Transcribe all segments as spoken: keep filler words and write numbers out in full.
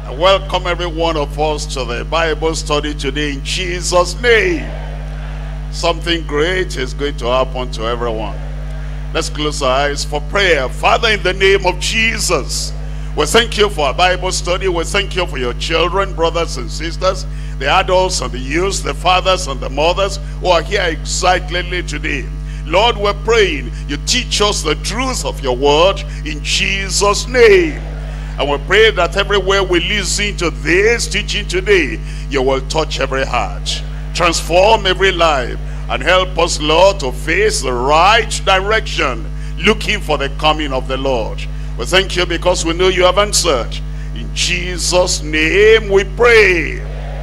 I welcome every one of us to the Bible study today in Jesus' name. Something great is going to happen to everyone. Let's close our eyes for prayer. Father, in the name of Jesus, we thank you for our Bible study. We thank you for your children, brothers and sisters, the adults and the youths, the fathers and the mothers who are here excitedly today. Lord, we're praying you teach us the truth of your word in Jesus' name. And we pray that everywhere we listen to this teaching today, you will touch every heart, transform every life, and help us, Lord, to face the right direction, looking for the coming of the Lord. We thank you because we know you have answered. In Jesus' name we pray.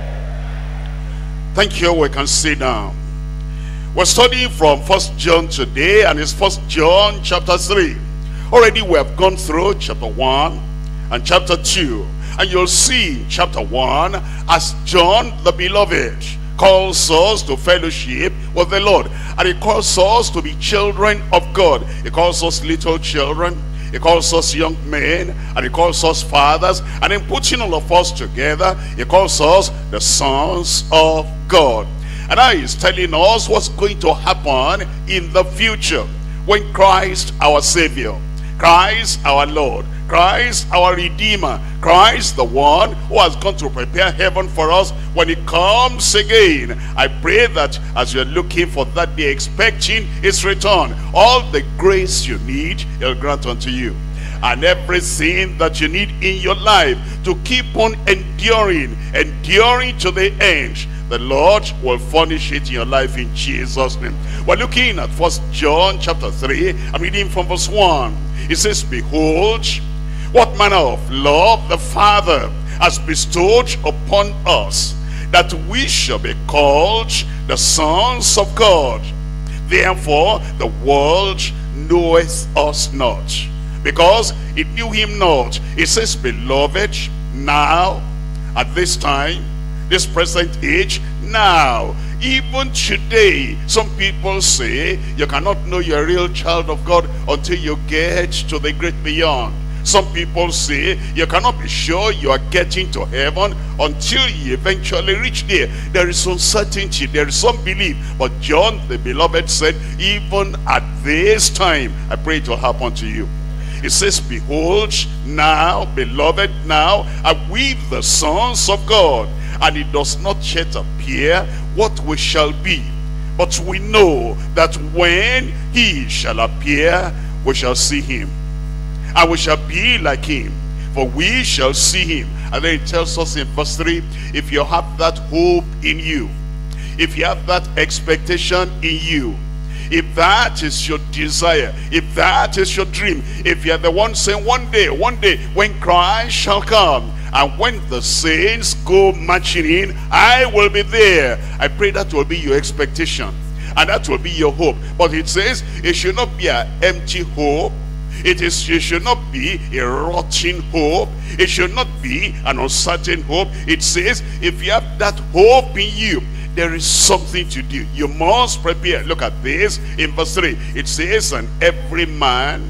Thank you. We can sit down. We're studying from First John today, and it's First John chapter three. Already we have gone through chapter one and chapter two, and you'll see in chapter one, as John the beloved calls us to fellowship with the Lord, and he calls us to be children of God. He calls us little children, he calls us young men, and he calls us fathers, and in putting all of us together, he calls us the sons of God. And now he's telling us what's going to happen in the future when Christ our Savior, Christ our Lord, Christ our Redeemer, Christ the one who has gone to prepare heaven for us, when he comes again. I pray that as you're looking for that day, expecting his return, all the grace you need, he'll grant unto you. And everything that you need in your life to keep on enduring, enduring to the end, the Lord will furnish it in your life in Jesus' name. We're looking at First John chapter three. I'm reading from verse one. It says, behold, what manner of love the Father has bestowed upon us, that we shall be called the sons of God. Therefore the world knoweth us not, because it knew him not. It says, beloved, now, at this time, this present age, now, even today, some people say you cannot know you're a real child of God until you get to the great beyond. Some people say you cannot be sure you are getting to heaven until you eventually reach there. There is uncertainty, there is unbelief. But John the beloved said, even at this time, I pray it will happen to you. It says, behold, now, beloved, now are we the sons of God, and it does not yet appear what we shall be. But we know that when he shall appear, we shall see him, and we shall be like him, for we shall see him. And then it tells us in verse three, if you have that hope in you, if you have that expectation in you, if that is your desire, if that is your dream, if you're the one saying one day, one day when Christ shall come, and when the saints go marching in, I will be there. I pray that will be your expectation, and that will be your hope. But it says it should not be an empty hope. It is, it should not be a rotting hope. It should not be an uncertain hope. It says if you have that hope in you, there is something to do. You must prepare. Look at this in verse three. It says, and every man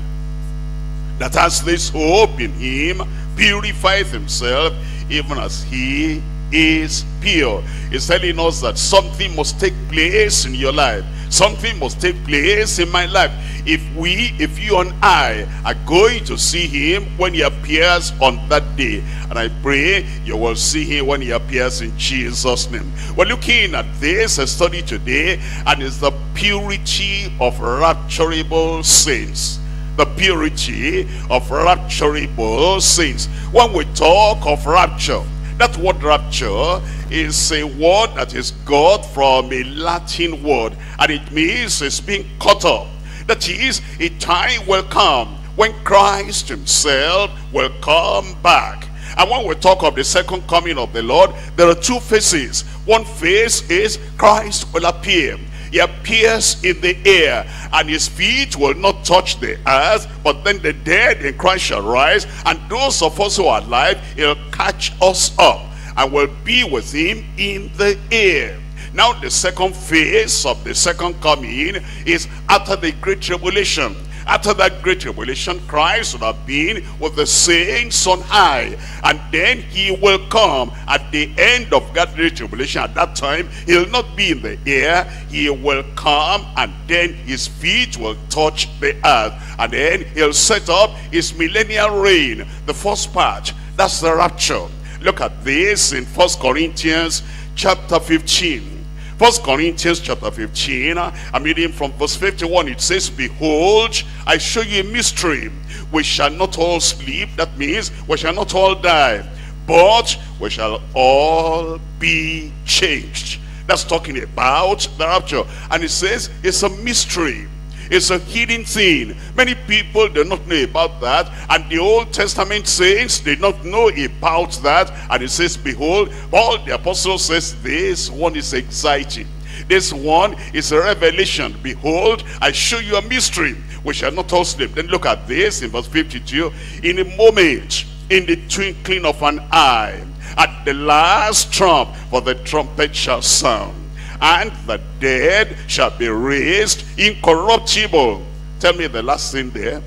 that has this hope in him purifieth himself, even as he is pure. It's telling us that something must take place in your life. Something must take place in my life. If we, if you and I are going to see him when he appears on that day, and I pray you will see him when he appears in Jesus' name. We're looking at this a study today, and it's the purity of rapturable saints. The purity of rapturable saints. When we talk of rapture, that word rapture is a word that is got from a Latin word, and it means it's being caught up. That is, a time will come when Christ himself will come back. And when we talk of the second coming of the Lord, there are two phases. One phase is Christ will appear. He appears in the air, and his feet will not touch the earth, but then the dead in Christ shall rise, and those of us who are alive, he'll catch us up and will be with him in the air. Now the second phase of the second coming is after the great tribulation. After that great tribulation, Christ would have been with the saints on high. And then he will come at the end of that great tribulation. At that time, he'll not be in the air. He will come, and then his feet will touch the earth. And then he'll set up his millennial reign. The first part, that's the rapture. Look at this in First Corinthians chapter fifteen. First Corinthians chapter fifteen, I'm reading from verse fifty-one. It says, behold, I show you a mystery. We shall not all sleep. That means we shall not all die, but we shall all be changed. That's talking about the rapture. And it says it's a mystery. It's a hidden thing. Many people do not know about that. And the Old Testament saints did not know about that. And it says, behold, Paul the apostle says, this one is exciting. This one is a revelation. Behold, I show you a mystery. We shall not all sleep. Then look at this in verse fifty-two. In a moment, in the twinkling of an eye, at the last trump, for the trumpet shall sound, and the dead shall be raised incorruptible. Tell me the last thing there.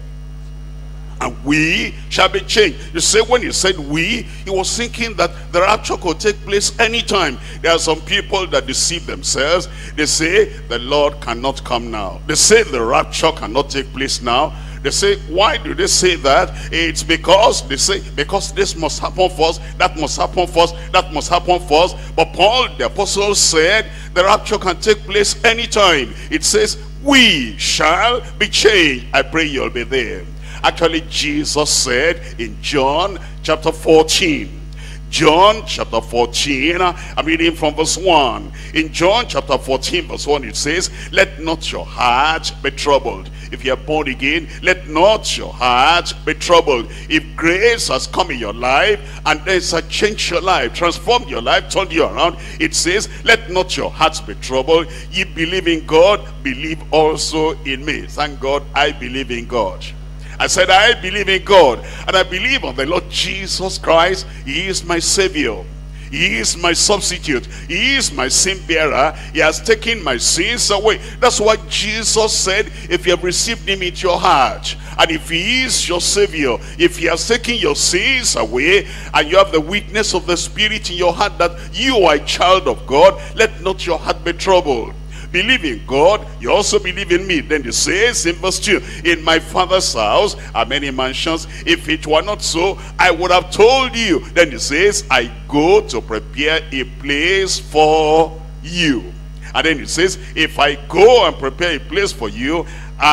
And we shall be changed. You see, when he said we, he was thinking that the rapture could take place anytime. There are some people that deceive themselves. They say the Lord cannot come now. They say the rapture cannot take place now. They say, why do they say that? It's because they say, because this must happen first, that must happen first, that must happen first. But Paul the apostle said the rapture can take place anytime. It says, we shall be changed. I pray you'll be there. Actually, Jesus said in John chapter fourteen. John chapter fourteen, I'm reading from verse one. In John chapter fourteen verse one, it says, let not your heart be troubled. If you are born again, let not your heart be troubled. If grace has come in your life and there's a change your life, transformed your life, turned you around, it says, let not your hearts be troubled. Ye believe in God, believe also in me. Thank God I believe in God. I said, I believe in God, and I believe on the Lord Jesus Christ. He is my Savior. He is my substitute. He is my sin bearer. He has taken my sins away. That's what Jesus said. If you have received him into your heart, and if he is your Savior, if he has taken your sins away, and you have the witness of the Spirit in your heart that you are a child of God, let not your heart be troubled. Believe in God, you also believe in me. Then he says in verse two, in my Father's house are many mansions. If it were not so, I would have told you. Then he says, I go to prepare a place for you. And then he says, if I go and prepare a place for you,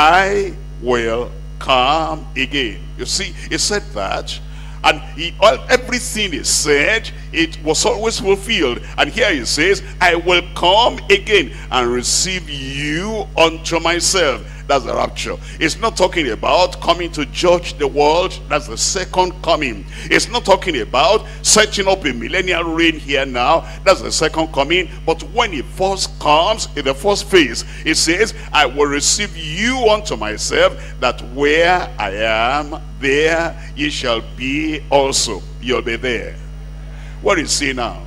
I will come again. You see, he said that, and he, all, everything he said, it was always fulfilled. And here he says, I will come again and receive you unto myself. That's the rapture. It's not talking about coming to judge the world. That's the second coming. It's not talking about setting up a millennial reign here now. That's the second coming. But when he first comes, in the first phase, it says, I will receive you unto myself, that where I am, there ye shall be also. You'll be there. Where is he now?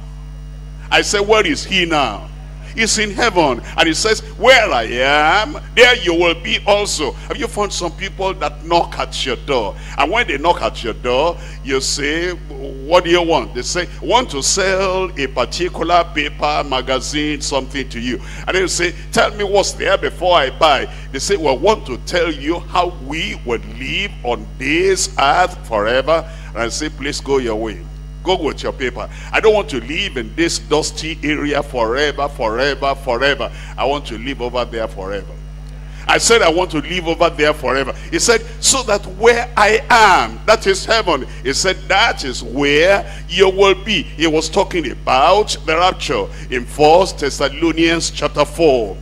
I say, where is he now? He's in heaven, and he says, where I am, there you will be also. Have you found some people that knock at your door? And when they knock at your door, you say, what do you want? They say, want to sell a particular paper, magazine, something to you. And then you say, tell me what's there before I buy. They say, well, I want to tell you how we would live on this earth forever. And I say, please go your way. Go with your paper. I don't want to live in this dusty area forever, forever, forever. I want to live over there forever. I said I want to live over there forever. He said, so that where I am, that is heaven. He said, that is where you will be. He was talking about the rapture in First Thessalonians chapter four.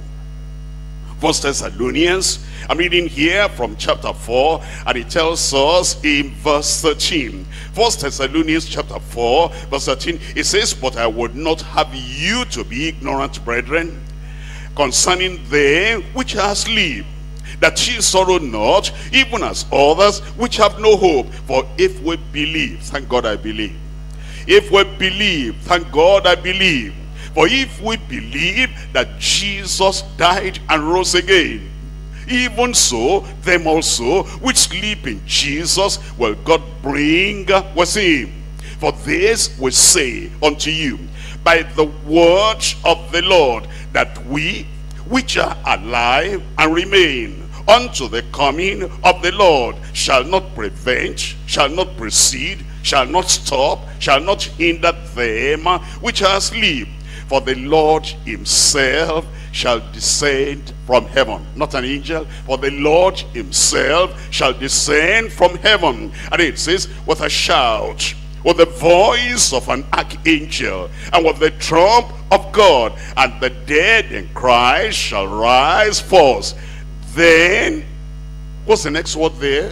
First Thessalonians, I'm reading here from chapter four, and it tells us in verse thirteen. First Thessalonians chapter four, verse thirteen, it says, but I would not have you to be ignorant, brethren, concerning them which are asleep, that ye sorrow not, even as others which have no hope. For if we believe, thank God I believe. If we believe, thank God I believe. For if we believe that Jesus died and rose again, even so them also which sleep in Jesus will God bring with him. For this we say unto you by the word of the Lord, that we which are alive and remain unto the coming of the Lord shall not prevent, shall not precede, shall not stop, shall not hinder them which are asleep. For the Lord himself shall descend from heaven. Not an angel, for the Lord himself shall descend from heaven. And it says, with a shout, with the voice of an archangel, and with the trump of God, and the dead in Christ shall rise first. Then, what's the next word there?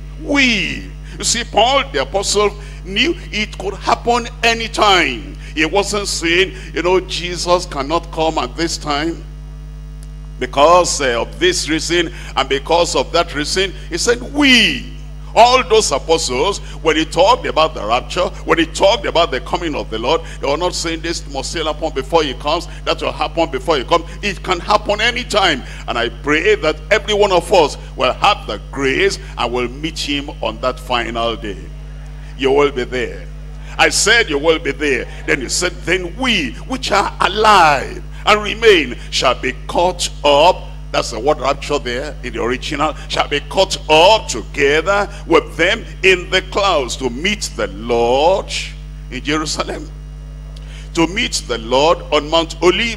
We. You see, Paul the apostle knew it could happen anytime. He wasn't saying, you know, Jesus cannot come at this time because uh, of this reason and because of that reason. He said, we. All those apostles, when he talked about the rapture, when he talked about the coming of the Lord, they were not saying this must still happen before he comes, that will happen before he comes. It can happen anytime. And I pray that every one of us will have the grace and will meet him on that final day. You will be there. I said you will be there. Then he said, then we which are alive and remain shall be caught up. That's the word rapture there in the original. Shall be caught up together with them in the clouds to meet the Lord in Jerusalem. To meet the Lord on Mount Olive.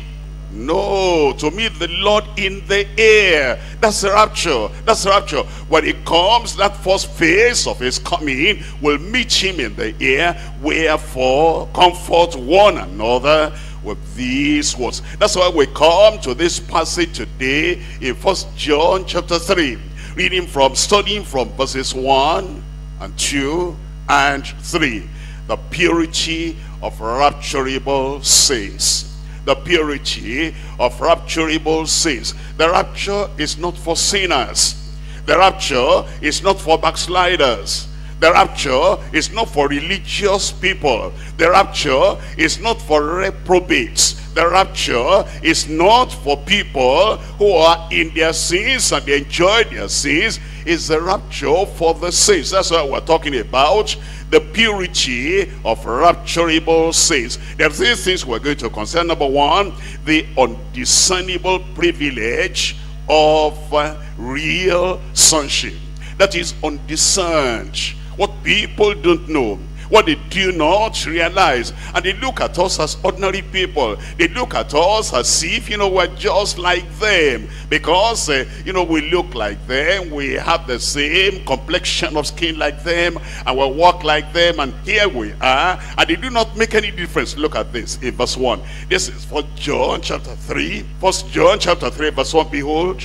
No, to meet the Lord in the air. That's the rapture. That's the rapture. When he comes, that first phase of his coming will meet him in the air. Wherefore, comfort one another with these words. That's why we come to this passage today in First John chapter three, reading from, studying from verses one and two and three. The purity of rapturable saints. The purity of rapturable saints. The rapture is not for sinners. The rapture is not for backsliders. The rapture is not for religious people. The rapture is not for reprobates. The rapture is not for people who are in their sins and they enjoy their sins. It's the rapture for the saints. That's what we're talking about. The purity of rapturable saints. There are three things we're going to consider. Number one, the undiscernible privilege of uh, real sonship. That is undiscerned. What people don't know, what they do not realize. And they look at us as ordinary people. They look at us as if, you know, we're just like them. Because, uh, you know, we look like them. We have the same complexion of skin like them. And we walk like them. And here we are. And they do not make any difference. Look at this in verse one. This is First John chapter three. First John chapter three verse one. Behold,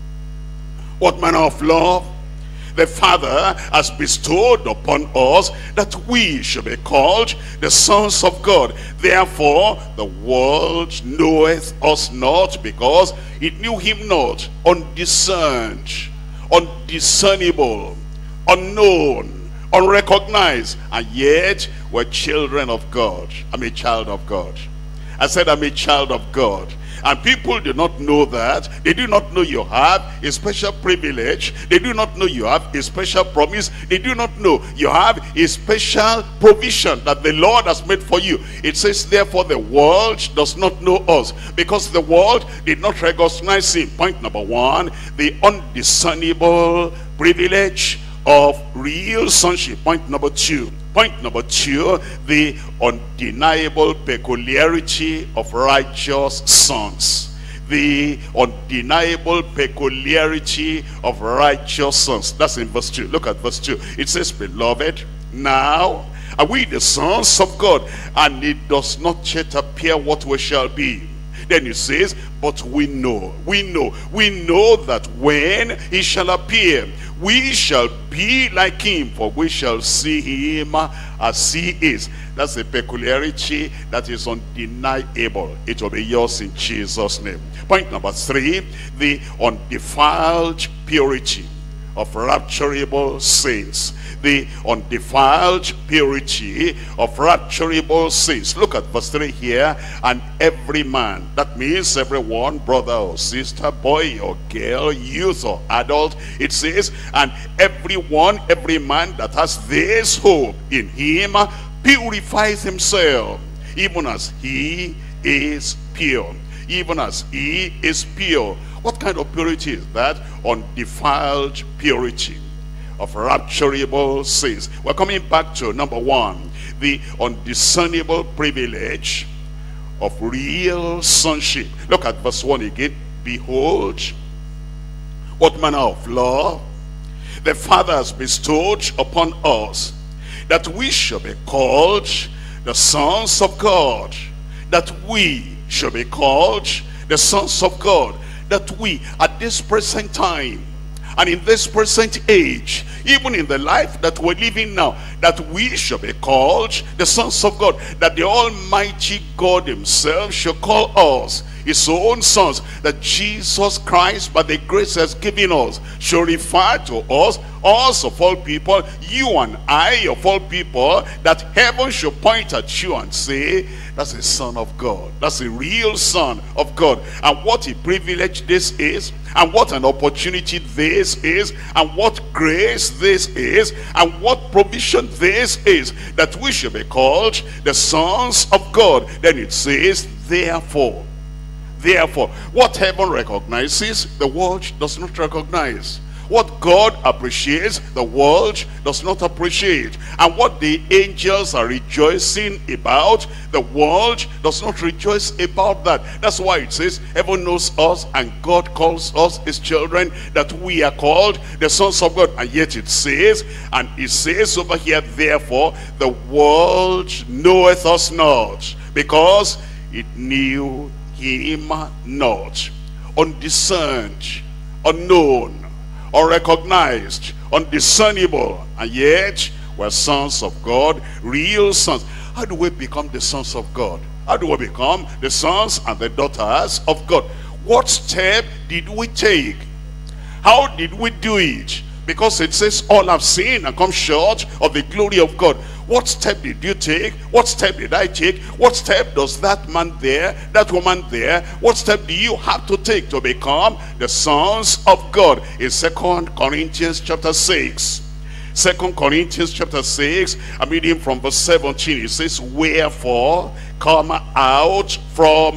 what manner of love the Father has bestowed upon us, that we should be called the sons of God. Therefore the world knoweth us not, because it knew him not. Undiscerned, undiscernible, unknown, unrecognized, and yet we're children of God. I'm a child of God. I said I'm a child of God. And people do not know that. They do not know you have a special privilege. They do not know you have a special promise. They do not know you have a special provision that the Lord has made for you. It says, therefore the world does not know us, because the world did not recognize him. Point number one, the undiscernible privilege of real sonship. Point number two. Point number two, the undeniable peculiarity of righteous sons. The undeniable peculiarity of righteous sons. That's in verse two. Look at verse two. It says, beloved, now are we the sons of God, and it does not yet appear what we shall be. Then it says, but we know, we know, we know that when he shall appear, we shall be like him, for we shall see him as he is. That's a peculiarity that is undeniable. It will be yours in Jesus' name. Point number three, the undefiled purity of rapturable saints. The undefiled purity of rapturable saints. Look at verse three here. And every man, that means everyone, brother or sister, boy or girl, youth or adult, it says, and everyone, every man that has this hope in him purifies himself, even as he is pure. Even as he is pure. What kind of purity is that? Undefiled purity of rapturable saints. We're coming back to number one, the undiscernible privilege of real sonship. Look at verse one again. Behold, what manner of love the Father has bestowed upon us, that we shall be called the sons of God. That we shall be called the sons of God. That we, at this present time, and in this present age, even in the life that we're living now, that we shall be called the sons of God. That the Almighty God himself shall call us his own sons. That Jesus Christ, by the grace has given us, shall refer to us, us of all people, you and I of all people, that heaven shall point at you and say, that's a son of God. That's a real son of God. And what a privilege this is, and what an opportunity this is, and what grace this is, and what provision this is, that we should be called the sons of God. Then it says, therefore, therefore, what heaven recognizes, the world does not recognize. What God appreciates, the world does not appreciate. And what the angels are rejoicing about, the world does not rejoice about that. That's why it says, heaven knows us and God calls us his children, that we are called the sons of God. And yet it says, and it says over here, therefore, the world knoweth us not, because it knew him not. Undiscerned, unknown, unrecognized, undiscernible, and yet we're sons of God, real sons. How do we become the sons of God? How do we become the sons and the daughters of God? What step did we take? How did we do it? Because it says all have sinned and come short of the glory of God. What step did you take? What step did I take? What step does that man there, that woman there, what step do you have to take to become the sons of God? In Second Corinthians chapter six. Second Corinthians chapter six, I'm reading from verse seventeen. It says, wherefore come out from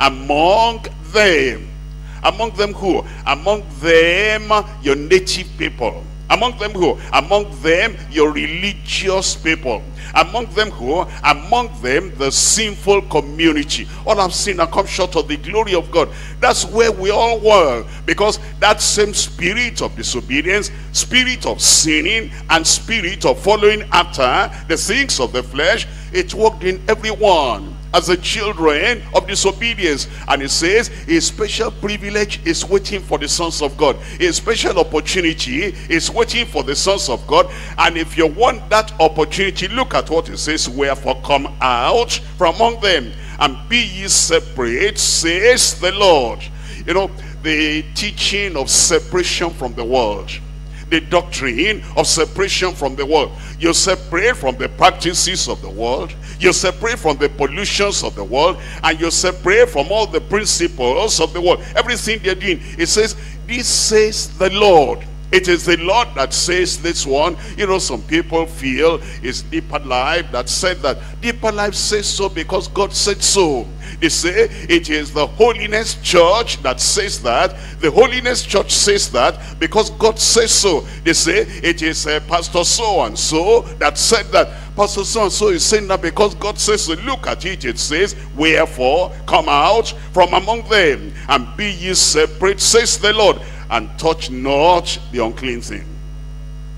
among them. Among them who? Among them your native people. Among them who? Among them your religious people. Among them who? Among them the sinful community. All have sinned and come short of the glory of God. That's where we all were. Because that same spirit of disobedience, spirit of sinning, and spirit of following after the things of the flesh, it worked in everyone as the children of disobedience. And it says a special privilege is waiting for the sons of God. A special opportunity is waiting for the sons of God. And if you want that opportunity, look at what it says, wherefore come out from among them and be ye separate, says the Lord. You know, the teaching of separation from the world, the doctrine of separation from the world. You separate from the practices of the world, you separate from the pollutions of the world, and you separate from all the principles of the world. Everything they're doing, it says, this says the Lord. It is the Lord that says this one. You know, some people feel it's Deeper Life that said that. Deeper Life says so because God said so. They say it is the Holiness Church that says that. The Holiness Church says that because God says so. They say it is uh, Pastor so-and-so that said that. Pastor so-and-so is saying that because God says so. Look at it. It says, wherefore come out from among them and be ye separate, says the Lord, and touch not the unclean thing.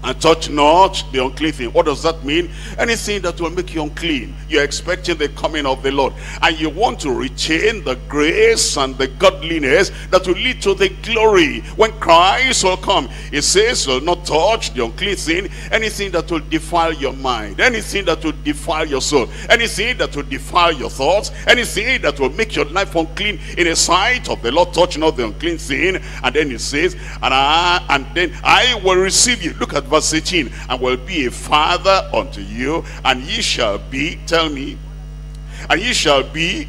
And touch not the unclean thing. What does that mean? Anything that will make you unclean. You're expecting the coming of the Lord, and you want to retain the grace and the godliness that will lead to the glory when Christ will come. It says, will not touch the unclean thing. Anything that will defile your mind, anything that will defile your soul, anything that will defile your thoughts, anything that will make your life unclean in the sight of the Lord. Touch not the unclean thing. And then it says, and I and then I will receive you. Look at verse eighteen. And will be a father unto you, and ye shall be, tell me, and ye shall be,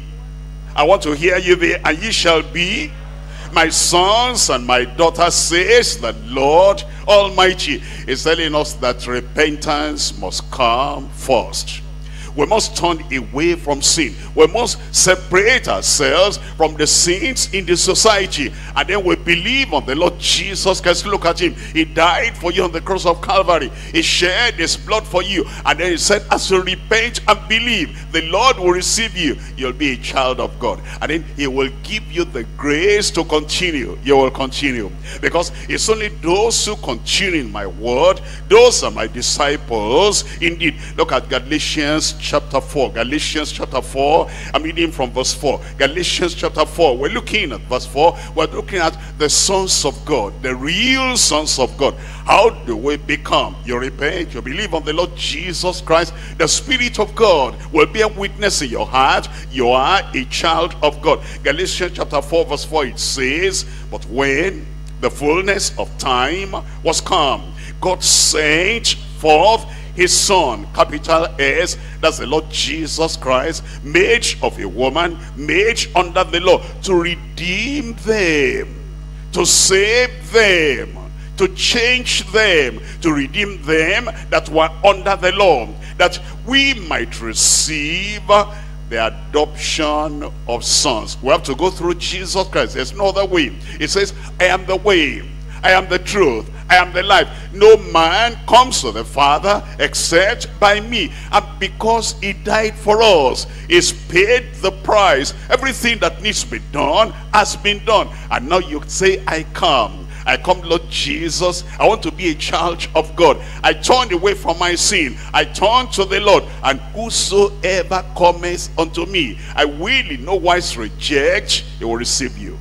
I want to hear you there, and ye shall be my sons and my daughters, says the Lord Almighty. Is telling us that repentance must come first. We must turn away from sin. We must separate ourselves from the sins in the society. And then we believe on the Lord Jesus Christ. Look at him. He died for you on the cross of Calvary. He shed his blood for you. And then he said, as you repent and believe, the Lord will receive you. You'll be a child of God. And then he will give you the grace to continue. You will continue. Because it's only those who continue in my word, those are my disciples. Indeed, look at Galatians chapter four. Galatians chapter four. I'm reading from verse four. Galatians chapter four. We're looking at verse four. We're looking at the sons of God, the real sons of God. How do we become? You repent, you believe on the Lord Jesus Christ. The Spirit of God will bear witness in your heart. You are a child of God. Galatians chapter four verse four, it says, but when the fullness of time was come, God sent forth his son, capital S, that's the Lord Jesus Christ, made of a woman, made under the law, to redeem them, to save them, to change them, to redeem them that were under the law, that we might receive the adoption of sons. We have to go through Jesus Christ. There's no other way. It says, I am the way, I am the truth, I am the life. No man comes to the Father except by me. And because he died for us, he's paid the price. Everything that needs to be done has been done. And now you say, I come. I come, Lord Jesus. I want to be a child of God. I turned away from my sin. I turn to the Lord. And whosoever cometh unto me, I will in no wise reject. He will receive you.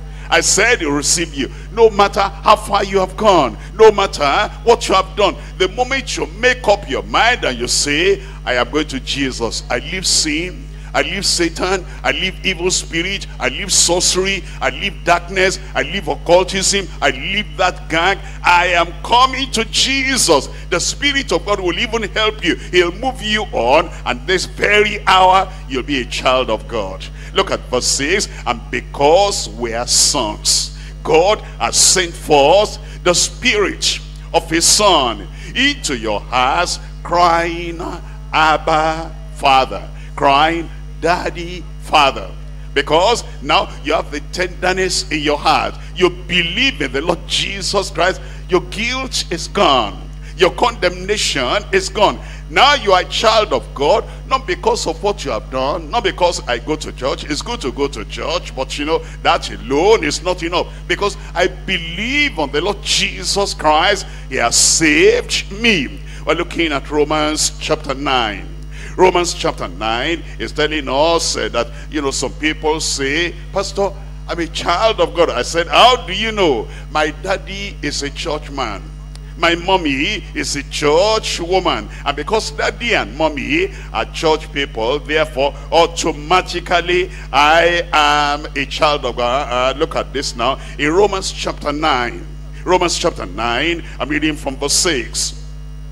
I said he will receive you. No matter how far you have gone, no matter what you have done, the moment you make up your mind and you say, I am going to Jesus, I leave sin, I leave Satan, I leave evil spirit, I leave sorcery, I leave darkness, I leave occultism, I leave that gang, I am coming to Jesus. The Spirit of God will even help you. He'll move you on, and this very hour you'll be a child of God. Look at verse six. And because we are sons, God has sent forth the Spirit of his Son into your hearts, crying, Abba, Father. Crying, Daddy, Father. Because now you have the tenderness in your heart. You believe in the Lord Jesus Christ. Your guilt is gone. Your condemnation is gone. Now you are a child of God, not because of what you have done, not because I go to church. It's good to go to church, but you know, that alone is not enough. Because I believe on the Lord Jesus Christ. He has saved me. We're looking at Romans chapter nine. Romans chapter nine is telling us uh, that, you know, some people say, Pastor, I'm a child of God. I said, how do you know? My daddy is a church man. My mommy is a church woman. And because daddy and mommy are church people, therefore, automatically, I am a child of God. Uh, look at this now. In Romans chapter nine. Romans chapter nine, I'm reading from verse six.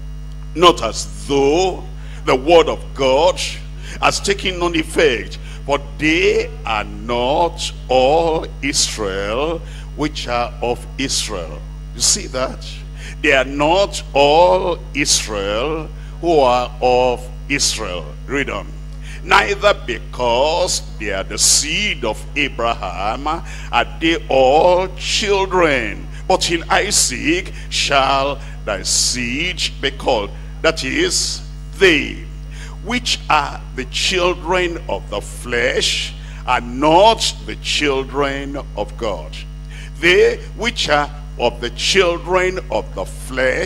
Not as though the word of God has taken on effect, but they are not all Israel which are of Israel. You see that? They are not all Israel who are of Israel. Read on. Neither because they are the seed of Abraham are they all children, but in Isaac shall thy seed be called. That is, they which are the children of the flesh are not the children of God. They which are of the children of the flesh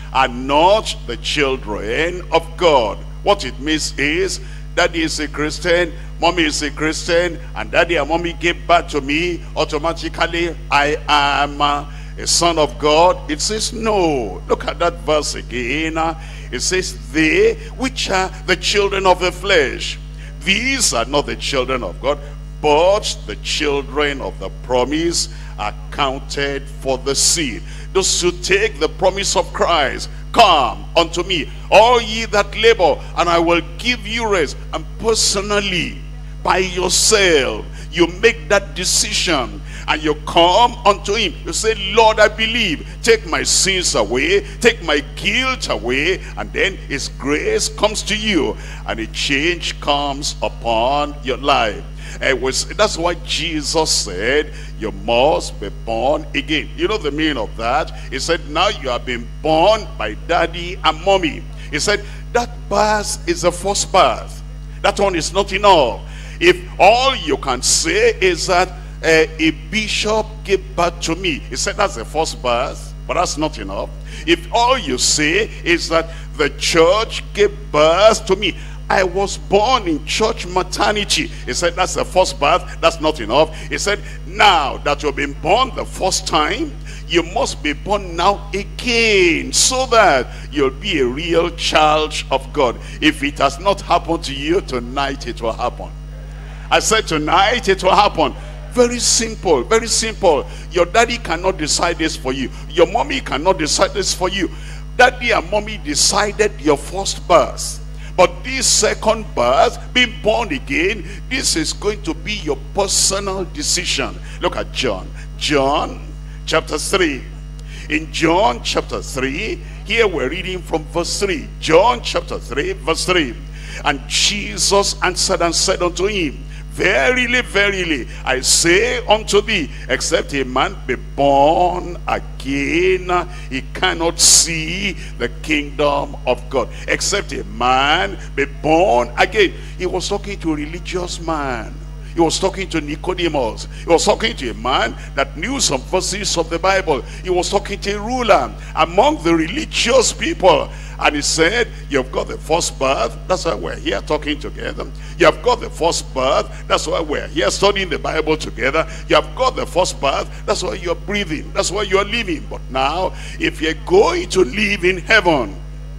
are not the children of God. What it means is, daddy is a Christian, mommy is a Christian, and daddy and mommy gave birth to me, automatically I am uh, a son of God. It says no. Look at that verse again. It says, they which are the children of the flesh, these are not the children of God, but the children of the promise are counted for the seed. Those who take the promise of Christ, come unto me, all ye that labor, and I will give you rest. And personally, by yourself, you make that decision, and you come unto him. You say, Lord, I believe. Take my sins away, take my guilt away, and then his grace comes to you, and a change comes upon your life. It was, that's why Jesus said, you must be born again. You know the meaning of that? He said, now you have been born by daddy and mommy. He said, that birth is the first birth. That one is not enough. If all you can say is that uh, a bishop gave birth to me, he said that's the first birth, but that's not enough. If all you say is that the church gave birth to me, I was born in church maternity, he said that's the first birth, that's not enough. He said, now that you've been born the first time, you must be born now again, so that you'll be a real child of God. If it has not happened to you, tonight it will happen. I said tonight it will happen. Very simple, very simple. Your daddy cannot decide this for you. Your mommy cannot decide this for you. Daddy and mommy decided your first birth. But this second birth, being born again, this is going to be your personal decision. Look at John. John chapter three. In John chapter three, here we're reading from verse three. John chapter three, verse three. And Jesus answered and said unto him, verily, verily, I say unto thee, except a man be born again, he cannot see the kingdom of God. Except a man be born again. He was talking to a religious man. He was talking to Nicodemus. He was talking to a man that knew some verses of the Bible. He was talking to a ruler among the religious people. And he said, you've got the first birth. That's why we're here talking together. You have got the first birth. That's why we're here studying the Bible together. You have got the first birth. That's why you're breathing. That's why you're living. But now, if you're going to live in heaven,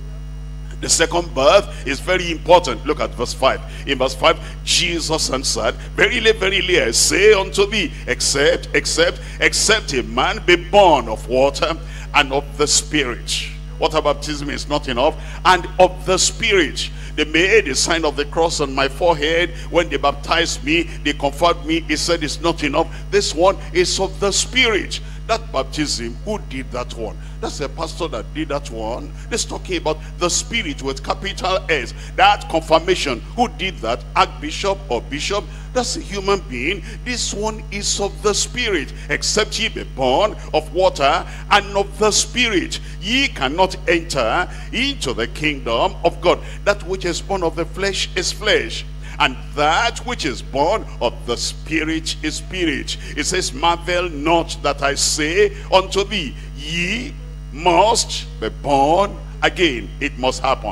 the second birth is very important. Look at verse five. In verse five, Jesus answered, verily, verily, I say unto thee, except, except, except a man be born of water and of the Spirit. Water baptism is not enough. And of the Spirit. They made a sign of the cross on my forehead. When they baptized me, they conferred me. He said it's not enough. This one is of the Spirit. That baptism, who did that one? That's the pastor that did that one. Let's talking about the Spirit with capital S. That confirmation, who did that? Archbishop or bishop? That's a human being. This one is of the Spirit. Except ye be born of water and of the Spirit, ye cannot enter into the kingdom of God. That which is born of the flesh is flesh, and that which is born of the Spirit is spirit. It says, marvel not that I say unto thee, ye must be born again. It must happen,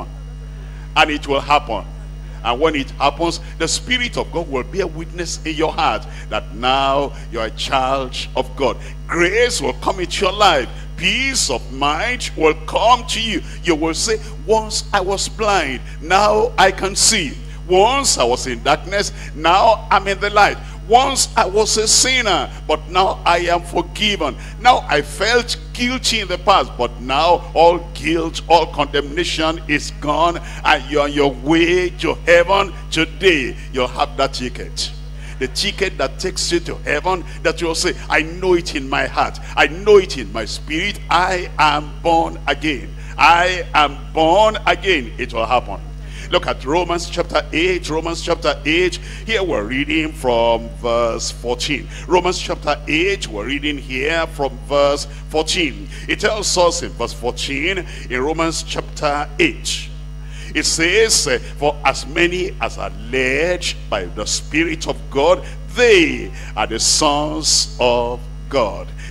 and it will happen. And when it happens, the Spirit of God will bear witness in your heart that now you're a child of God. Grace will come into your life. Peace of mind will come to you. You will say, once I was blind, now I can see. Once I was in darkness, now I'm in the light. Once I was a sinner, but now I am forgiven. Now I felt guilty in the past, but now all guilt, all condemnation is gone, and you're on your way to heaven today. You'll have that ticket. The ticket that takes you to heaven, that you'll say, I know it in my heart. I know it in my spirit. I am born again. I am born again. It will happen. Look at Romans chapter eight. Romans chapter eight. Here we're reading from verse fourteen. Romans chapter eight, we're reading here from verse fourteen. It tells us in verse fourteen in Romans chapter eight. It says, for as many as are led by the Spirit of God, they are the sons of God.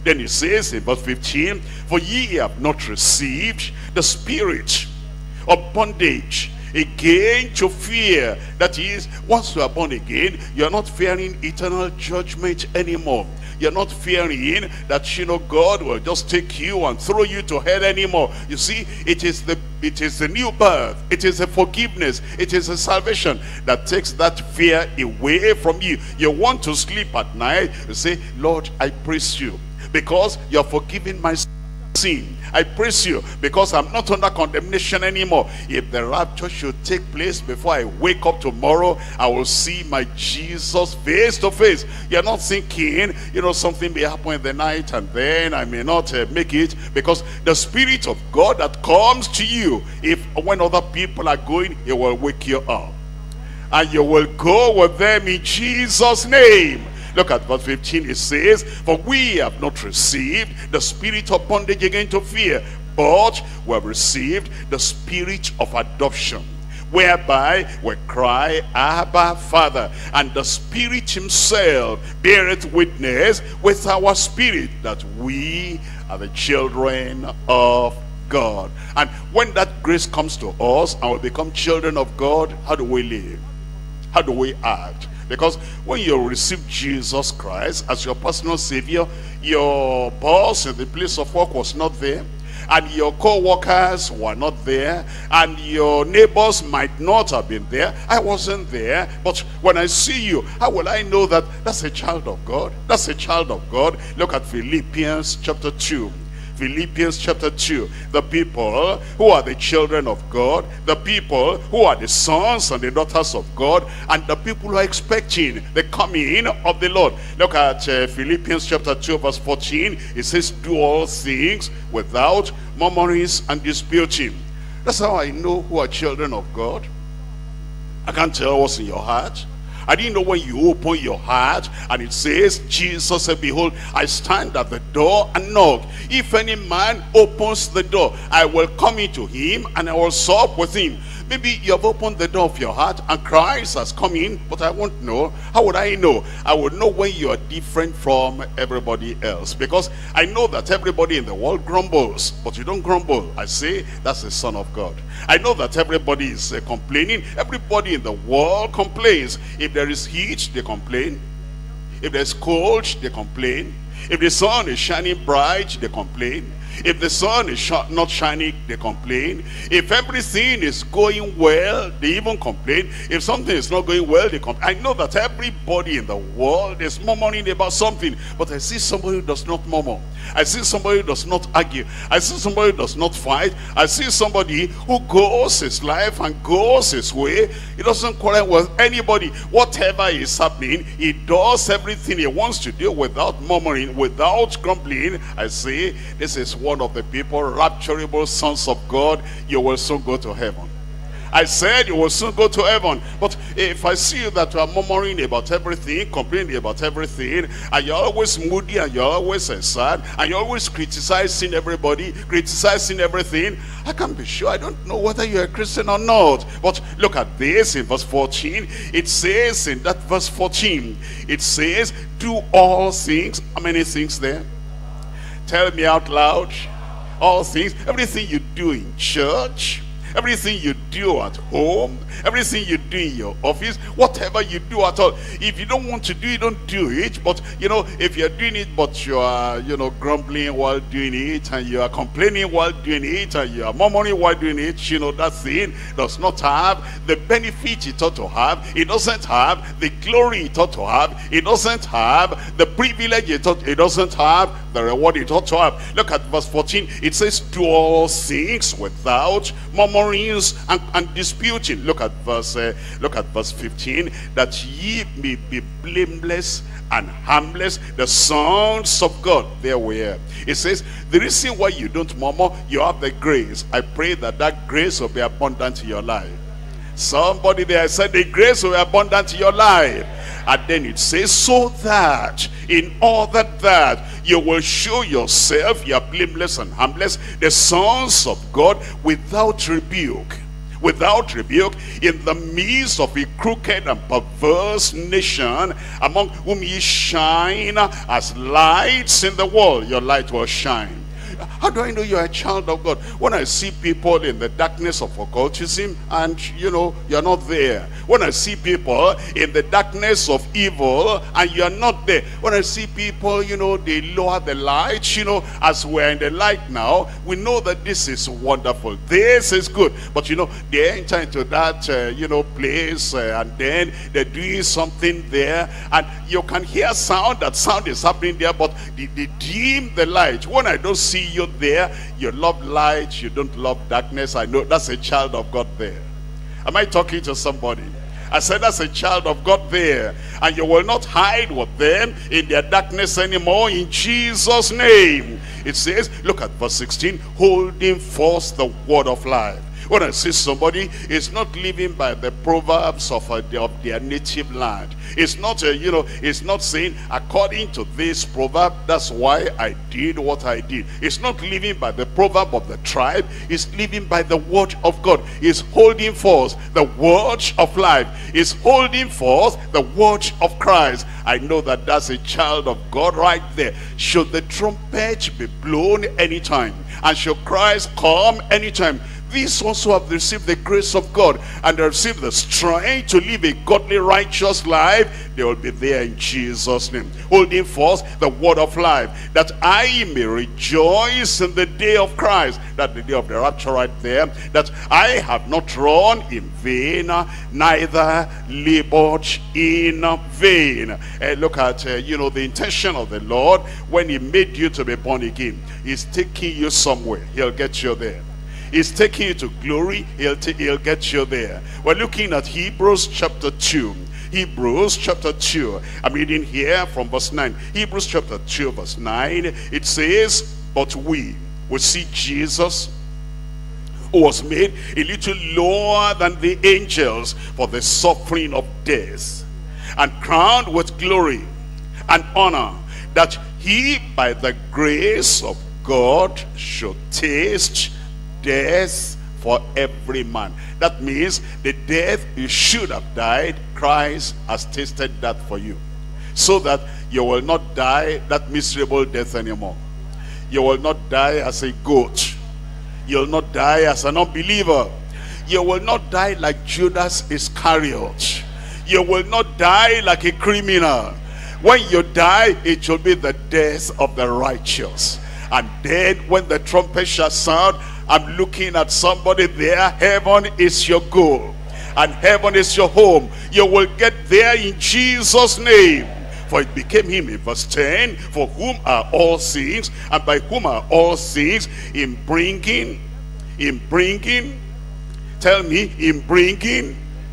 Then it says in verse fifteen, for ye have not received the spirit of bondage again to fear. That is, once you are born again, you are not fearing eternal judgment anymore. You're not fearing that, you know, God will just take you and throw you to hell anymore. You see, it is the it is the new birth, it is the forgiveness, it is the salvation that takes that fear away from you. You want to sleep at night, you say, Lord, I praise you because you're forgiving my sin. I praise you because I'm not under condemnation anymore. If the rapture should take place before I wake up tomorrow, I will see my Jesus face to face. You're not thinking, you know, something may happen in the night and then I may not uh, make it, because the Spirit of God that comes to you, if when other people are going, it will wake you up and you will go with them in Jesus' name. Look at verse fifteen. It says, for we have not received the spirit of bondage again to fear, but we have received the spirit of adoption, whereby we cry, Abba, Father. And the Spirit himself beareth witness with our spirit that we are the children of God. And when that grace comes to us and we become children of God, how do we live? How do we act? Because when you receive Jesus Christ as your personal savior, your boss in the place of work was not there, and your co-workers were not there, and your neighbors might not have been there. I wasn't there, but when I see you, how will I know that that's a child of God? That's a child of God. Look at Philippians chapter two. Philippians chapter two. The people who are the children of God, the people who are the sons and the daughters of God, and the people who are expecting the coming of the Lord. Look at uh, Philippians chapter two verse fourteen. It says, do all things without murmurings and disputing. That's how I know who are children of God. I can't tell what's in your heart. I didn't know when you open your heart and it says, Jesus said, behold, I stand at the door and knock. If any man opens the door, I will come into him and I will sup with him. Maybe you have opened the door of your heart and Christ has come in, but I won't know. How would I know? I would know when you are different from everybody else. Because I know that everybody in the world grumbles, but you don't grumble. I say, that's the Son of God. I know that everybody is uh, complaining. Everybody in the world complains. If there is heat, they complain. If there's cold, they complain. If the sun is shining bright, they complain. If the sun is sh not shining, they complain. If everything is going well, they even complain. If something is not going well, they complain. I know that everybody in the world is murmuring about something, but I see somebody who does not murmur. I see somebody who does not argue. I see somebody who does not fight. I see somebody who goes his life and goes his way. He doesn't quarrel with anybody. Whatever is happening, he does everything he wants to do without murmuring, without grumbling. I say, this is one of the people, rapturable sons of God. You will soon go to heaven. I said you will soon go to heaven. But if I see you that you are murmuring about everything, complaining about everything, and you're always moody and you're always uh, sad, and you're always criticizing everybody, criticizing everything, I can't be sure. I don't know whether you're a Christian or not. But look at this in verse fourteen. It says in that verse fourteen, it says, do all things. How many things there? Tell me out loud. All things. Everything you do in church, everything you do at home, everything you do in your office, whatever you do at all. If you don't want to do it, don't do it. But, you know, if you're doing it, but you are, you know, grumbling while doing it, and you are complaining while doing it, and you are murmuring while doing it, you know, that thing does not have the benefit it ought to have. It doesn't have the glory it ought to have. It doesn't have the privilege it ought, it doesn't have the reward it ought to have. Look at verse fourteen. It says, do all things without murmuring and, and disputing. Look at verse uh, look at verse fifteen. That ye may be blameless and harmless, the sons of God. There we are. It says the reason why you don't murmur, you have the grace. I pray that that grace will be abundant in your life. Somebody there said the grace will be abundant in your life. And then it says, so that in all that that you will show yourself, you are blameless and harmless, the sons of God, without rebuke, without rebuke, in the midst of a crooked and perverse nation, among whom ye shine as lights in the world. Your light will shine. How do I know you're a child of God? When I see people in the darkness of occultism and, you know, you're not there. When I see people in the darkness of evil and you're not there. When I see people, you know, they lower the light, you know, as we're in the light now, we know that this is wonderful. This is good. But, you know, they enter into that, uh, you know, place uh, and then they're doing something there. And you can hear sound. That sound is happening there, but they, they dim the light. When I don't see you there, you love light, you don't love darkness. I know that's a child of God there. Am I talking to somebody? I said that's a child of God there. And you will not hide with them in their darkness anymore, in Jesus' name. It says, look at verse sixteen, holding fast the word of life. When I see somebody is not living by the proverbs of, uh, of their native land, it's not, uh, you know, it's not saying according to this proverb, that's why I did what I did. It's not living by the proverb of the tribe. It's living by the word of God. It's holding forth the word of life. It's holding forth the word of Christ. I know that that's a child of God right there. Should the trumpet be blown anytime, and should Christ come anytime, these also have received the grace of God and received the strength to live a godly, righteous life. They will be there in Jesus' name, holding forth the word of life, that I may rejoice in the day of Christ. That the day of the rapture right there, that I have not run in vain, neither labored in vain. And look at, uh, you know, the intention of the Lord when he made you to be born again. He's taking you somewhere. He'll get you there. He's taking you to glory. He'll, he'll get you there. We're looking at Hebrews chapter two. Hebrews chapter two. I'm reading here from verse nine. Hebrews chapter two verse nine. It says, but we will see Jesus, who was made a little lower than the angels for the suffering of death, and crowned with glory and honor, that he by the grace of God should taste death for every man. That means the death you should have died, Christ has tasted that for you, so that you will not die that miserable death anymore. You will not die as a goat. You will not die as an unbeliever. You will not die like Judas Iscariot. You will not die like a criminal. When you die, it will be the death of the righteous. And then when the trumpet shall sound, I'm looking at somebody there. Heaven is your goal, and heaven is your home. You will get there in Jesus' name. For it became him, in verse ten, for whom are all things, and by whom are all things, in bringing, in bringing, tell me, in bringing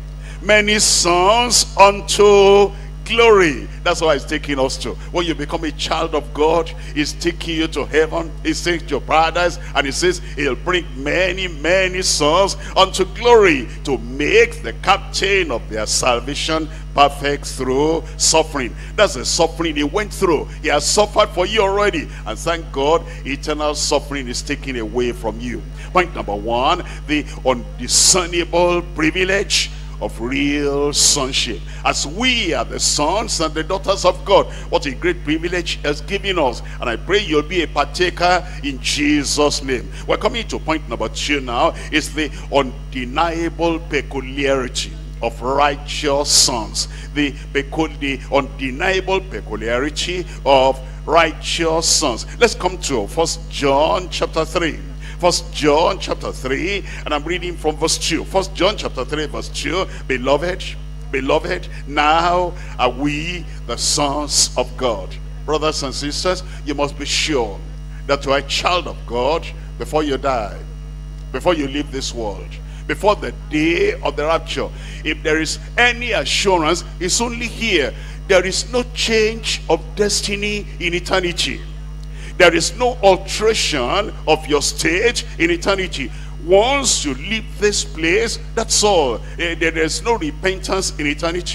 many sons unto glory. That's why it's taking us to. When you become a child of God, he's taking you to heaven. He's taking you to paradise, and he says he'll bring many, many sons unto glory, to make the captain of their salvation perfect through suffering. That's the suffering he went through. He has suffered for you already, and thank God eternal suffering is taken away from you. Point number one, the undiscernible privilege of real sonship. As we are the sons and the daughters of God, what a great privilege has given us, and I pray you'll be a partaker in Jesus' name. We're coming to point number two now. Is the undeniable peculiarity of righteous sons. The, the undeniable peculiarity of righteous sons. Let's come to First John chapter three. First John chapter three, and I'm reading from verse two. First John chapter three verse two. Beloved, beloved, now are we the sons of God. Brothers and sisters, you must be sure that you are a child of God before you die, before you leave this world, before the day of the rapture. If there is any assurance, it's only here. There is no change of destiny in eternity. There is no alteration of your state in eternity. Once you leave this place, that's all. There is no repentance in eternity.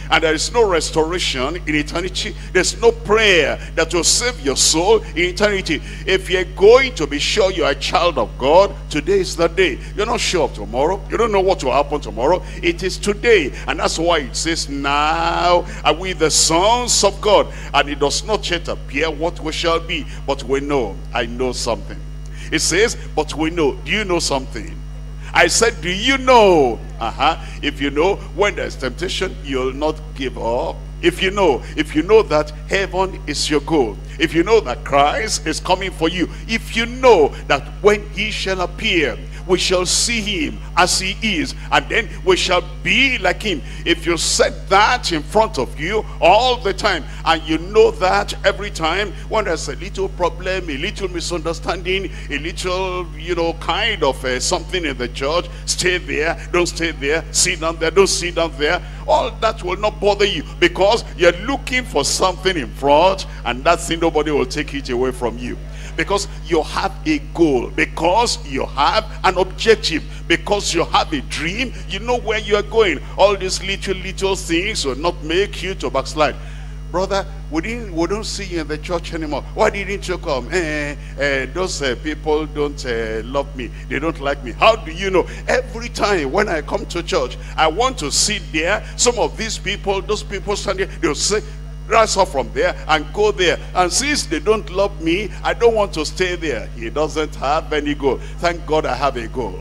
and there is no restoration in eternity. There's no prayer that will save your soul in eternity. If you're going to be sure you're a child of God, today is the day. You're not sure of tomorrow. You don't know what will happen tomorrow. It is today. And that's why it says, now are we the sons of God. And it does not yet appear what we shall be. But we know. I know something. It says, but we know. Do you know something? I said, do you know? Uh-huh. If you know, when there's temptation, you'll not give up. If you know, if you know that heaven is your goal, if you know that Christ is coming for you, if you know that when he shall appear, we shall see him as he is, and then we shall be like him. If you set that in front of you all the time, and you know that every time when there's a little problem, a little misunderstanding, a little, you know, kind of uh, something in the church, stay there, don't stay there, sit down there, don't sit down there, all that will not bother you, because you're looking for something in front, and that thing, nobody will take it away from you. Because you have a goal, because you have an objective, because you have a dream, you know where you are going. All these little, little things will not make you to backslide. Brother, we, didn't, we don't see you in the church anymore. Why didn't you come? Eh, eh, those uh, people don't uh, love me. They don't like me. How do you know? Every time when I come to church, I want to sit there. Some of these people, those people standing, they'll say, rise up from there and go there. And since they don't love me, I don't want to stay there. He doesn't have any goal. Thank God I have a goal.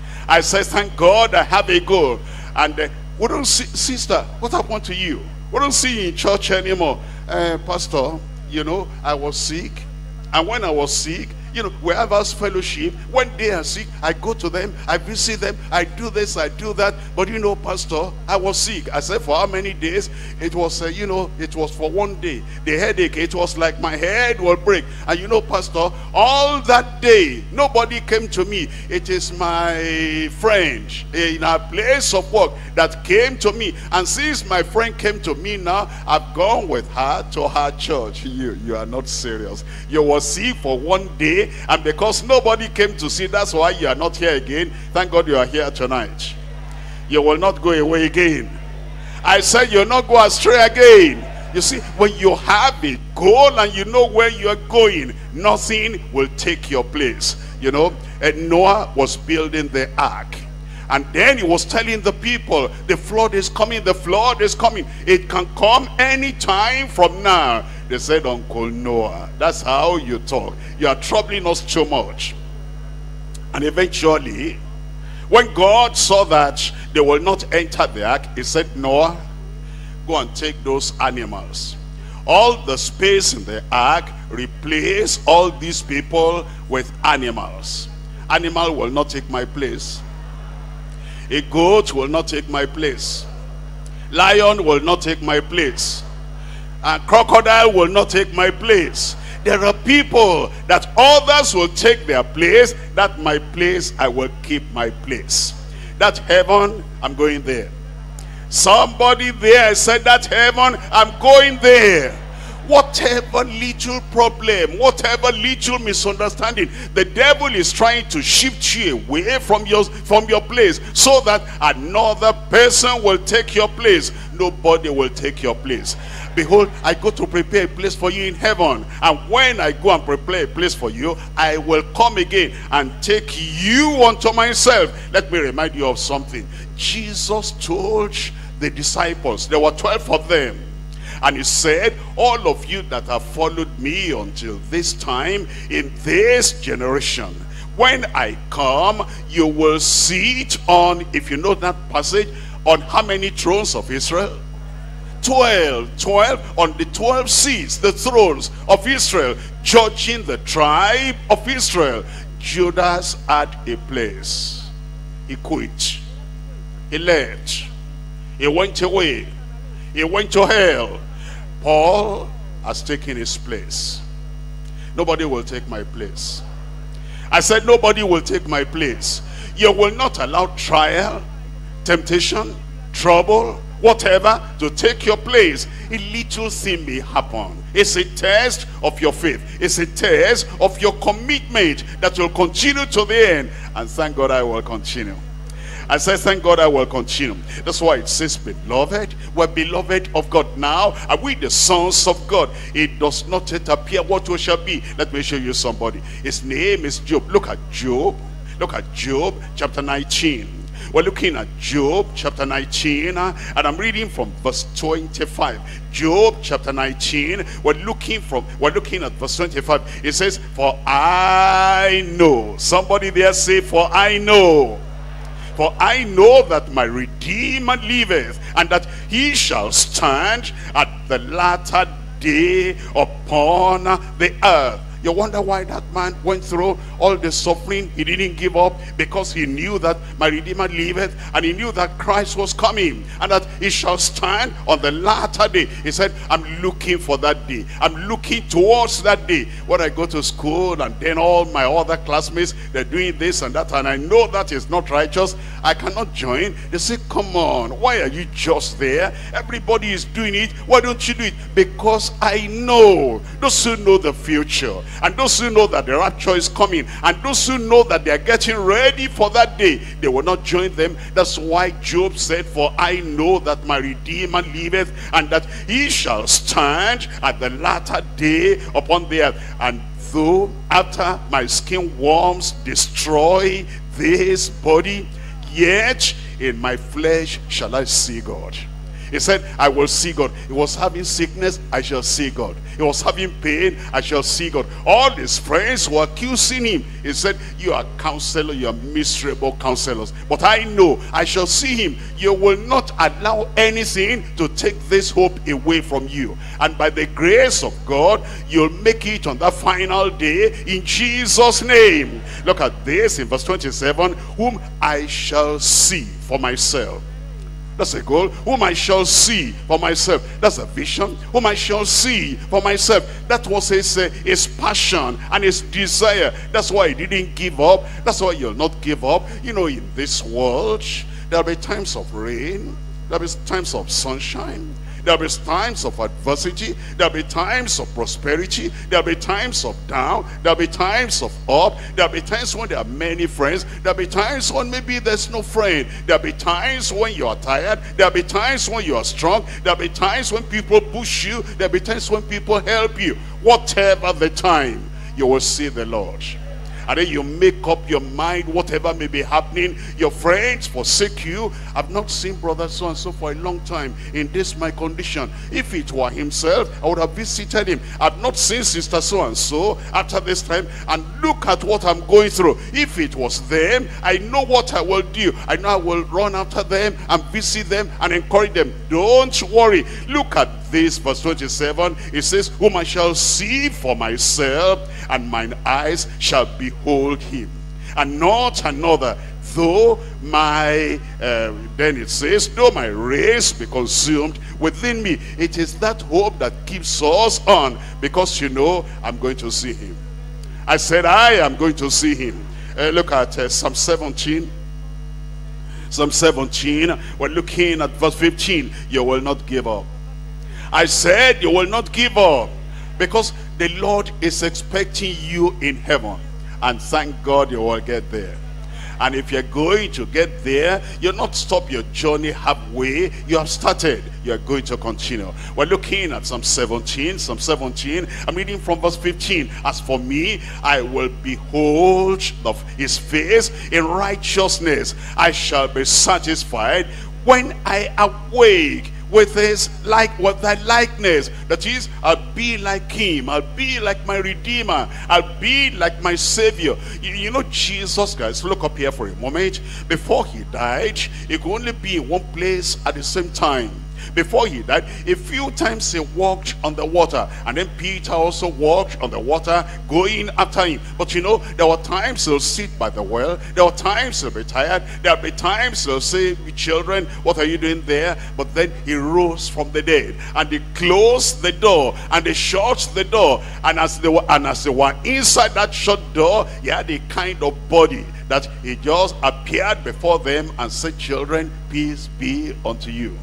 I said, thank God I have a goal. And uh, we don't see, sister, what happened to you? We don't see you in church anymore. Uh, Pastor, you know, I was sick. And when I was sick, you know, we have our fellowship. When they are sick, I go to them, I visit them, I do this, I do that. But you know, Pastor, I was sick. I said, for how many days? It was, uh, you know, it was for one day. The headache, it was like my head will break. And you know, Pastor, all that day, nobody came to me. It is my friend in our place of work that came to me. And since my friend came to me now, I've gone with her to her church. You, you are not serious. You were sick for one day, and because nobody came to see, that's why you are not here again. Thank God you are here tonight. You will not go away again. I said you'll not go astray again. You see, when you have a goal and you know where you are going, nothing will take your place. You know, and Noah was building the ark, and then he was telling the people, the flood is coming, the flood is coming. It can come anytime from now. They said, Uncle Noah, that's how you talk. You are troubling us too much. And eventually, when God saw that they will not enter the ark, he said, Noah, go and take those animals. All the space in the ark, replace all these people with animals. Animal will not take my place. A goat will not take my place. Lion will not take my place. And crocodile will not take my place. There are people that others will take their place. That my place, I will keep my place. That heaven, I'm going there. Somebody there said, that heaven, I'm going there. Whatever little problem, whatever little misunderstanding, the devil is trying to shift you away from your, from your place, so that another person will take your place. Nobody will take your place. Behold, I go to prepare a place for you in heaven. And when I go and prepare a place for you, I will come again and take you unto myself. Let me remind you of something. Jesus told the disciples, there were twelve of them, and he said, all of you that have followed me until this time, in this generation, when I come, you will sit on, if you know that passage, on how many thrones of Israel? Twelve. Twelve on the twelve seats, the thrones of Israel, judging the tribe of Israel. Judas had a place. He quit. He left. He went away. He went to hell. Paul has taken his place. Nobody will take my place. I said nobody will take my place. You will not allow trial, temptation, trouble, whatever to take your place. A little thing may happen. It's a test of your faith. It's a test of your commitment that will continue to the end. And thank God I will continue. I said, thank God I will continue. That's why it says, beloved, we're beloved of God now. Are we the sons of God? It does not yet appear what we shall be. Let me show you somebody. His name is Job. Look at Job. Look at Job chapter nineteen. We're looking at Job chapter nineteen, uh, and I'm reading from verse twenty-five. Job chapter nineteen, we're looking from we're looking at verse twenty-five. It says, for I know. Somebody there say, for I know. For I know that my Redeemer liveth, and that he shall stand at the latter day upon the earth. You wonder why that man went through all the suffering. He didn't give up because he knew that my Redeemer liveth, and he knew that Christ was coming and that he shall stand on the latter day. He said, I'm looking for that day. I'm looking towards that day when I go to school and then all my other classmates, they're doing this and that, and I know that is not righteous. I cannot join. They say, come on, why are you just there? Everybody is doing it. Why don't you do it? Because I know. Those who know the future, and those who know that the rapture is coming, and those who know that they are getting ready for that day, they will not join them. That's why Job said, for I know that my Redeemer liveth, and that he shall stand at the latter day upon the earth. And though after my skin worms destroy this body, yet in my flesh shall I see God. He said, I will see God. He was having sickness, I shall see God. He was having pain, I shall see God. All his friends were accusing him. He said, you are counselor, you are miserable counselors. But I know, I shall see him. You will not allow anything to take this hope away from you. And by the grace of God, you'll make it on that final day in Jesus' name. Look at this in verse twenty-seven, whom I shall see for myself. That's a goal. Whom I shall see for myself. That's a vision. Whom I shall see for myself. That was his, uh, his passion and his desire. That's why he didn't give up. That's why you'll not give up. You know, in this world, there'll be times of rain. There'll be times of sunshine. There'll be times of adversity. There'll be times of prosperity. There'll be times of down. There'll be times of up. There'll be times when there are many friends. There'll be times when maybe there's no friend. There'll be times when you are tired. There'll be times when you are strong. There'll be times when people push you. There'll be times when people help you. Whatever the time, you will see the Lord. And then you make up your mind, whatever may be happening. Your friends forsake you. I've not seen brother so and so for a long time in this my condition. If it were himself, I would have visited him. I've not seen sister so and so after this time, and look at what I'm going through. If it was them, I know what I will do. I know I will run after them and visit them and encourage them. Don't worry. Look at this verse twenty-seven. It says, whom I shall see for myself, and mine eyes shall behold him, and not another. Though my uh, then it says, though my race be consumed within me. It is that hope that keeps us on, because you know, I'm going to see him. I said I am going to see him. Uh, look at uh, Psalm seventeen. Psalm seventeen, we're looking at verse fifteen. You will not give up. I said you will not give up, because the Lord is expecting you in heaven, and thank God you will get there. And if you're going to get there, you'll not stop your journey halfway. You have started, you're going to continue. We're looking at Psalm seventeen. Psalm seventeen, I'm reading from verse fifteen. As for me, I will behold of his face in righteousness. I shall be satisfied when I awake with his like with thy likeness. That is, I'll be like him. I'll be like my Redeemer. I'll be like my Savior. You, you know, Jesus, guys, look up here for a moment. Before he died, he could only be in one place at the same time. Before he died, a few times he walked on the water, and then Peter also walked on the water going after him. But you know, there were times he'll sit by the well. There were times he'll be tired. There'll be times he'll say, children, what are you doing there? But then he rose from the dead, and they closed the door, and they shut the door. And as they were, and as they were inside that shut door, he had a kind of body that he just appeared before them and said, children, peace be unto you.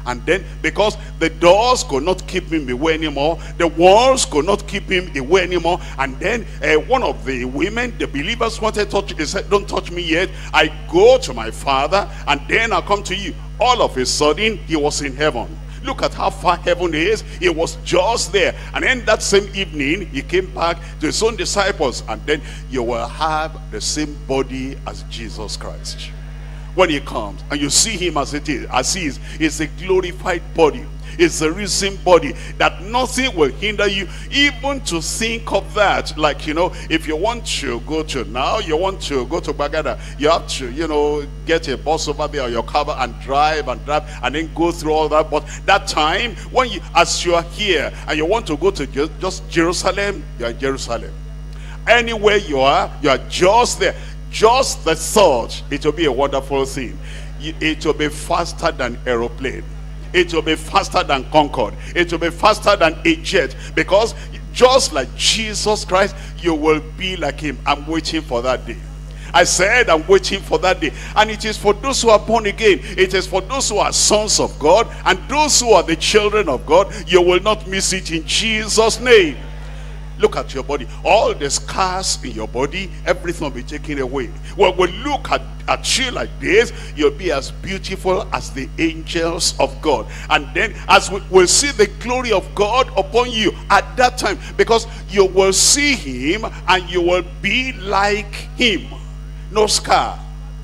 And then, because the doors could not keep him away anymore, the walls could not keep him away anymore, and then uh, one of the women, the believers, wanted to touch, they said, don't touch me yet, I go to my Father, and then I'll come to you. All of a sudden, he was in heaven. Look at how far heaven is. He was just there. And then that same evening, he came back to his own disciples. And then you will have the same body as Jesus Christ. When he comes and you see him as it is, as he is, it's a glorified body. It's a risen body that nothing will hinder you even to think of that. Like, you know, if you want to go to now, you want to go to Bagada, you have to, you know, get a bus over there or your car and drive and drive and then go through all that. But that time, when you, as you are here and you want to go to just Jerusalem, you are in Jerusalem. Anywhere you are, you are just there. Just the thought, it will be a wonderful thing. It will be faster than aeroplane. It will be faster than Concorde. It will be faster than a jet. Because just like Jesus Christ, you will be like him. I'm waiting for that day. I said I'm waiting for that day. And it is for those who are born again. It is for those who are sons of God. And those who are the children of God. You will not miss it in Jesus' name. Look at your body. All the scars in your body, everything will be taken away. When we look at, at you like this, you'll be as beautiful as the angels of God. And then as we will see the glory of God upon you at that time, because you will see him and you will be like him. No scar,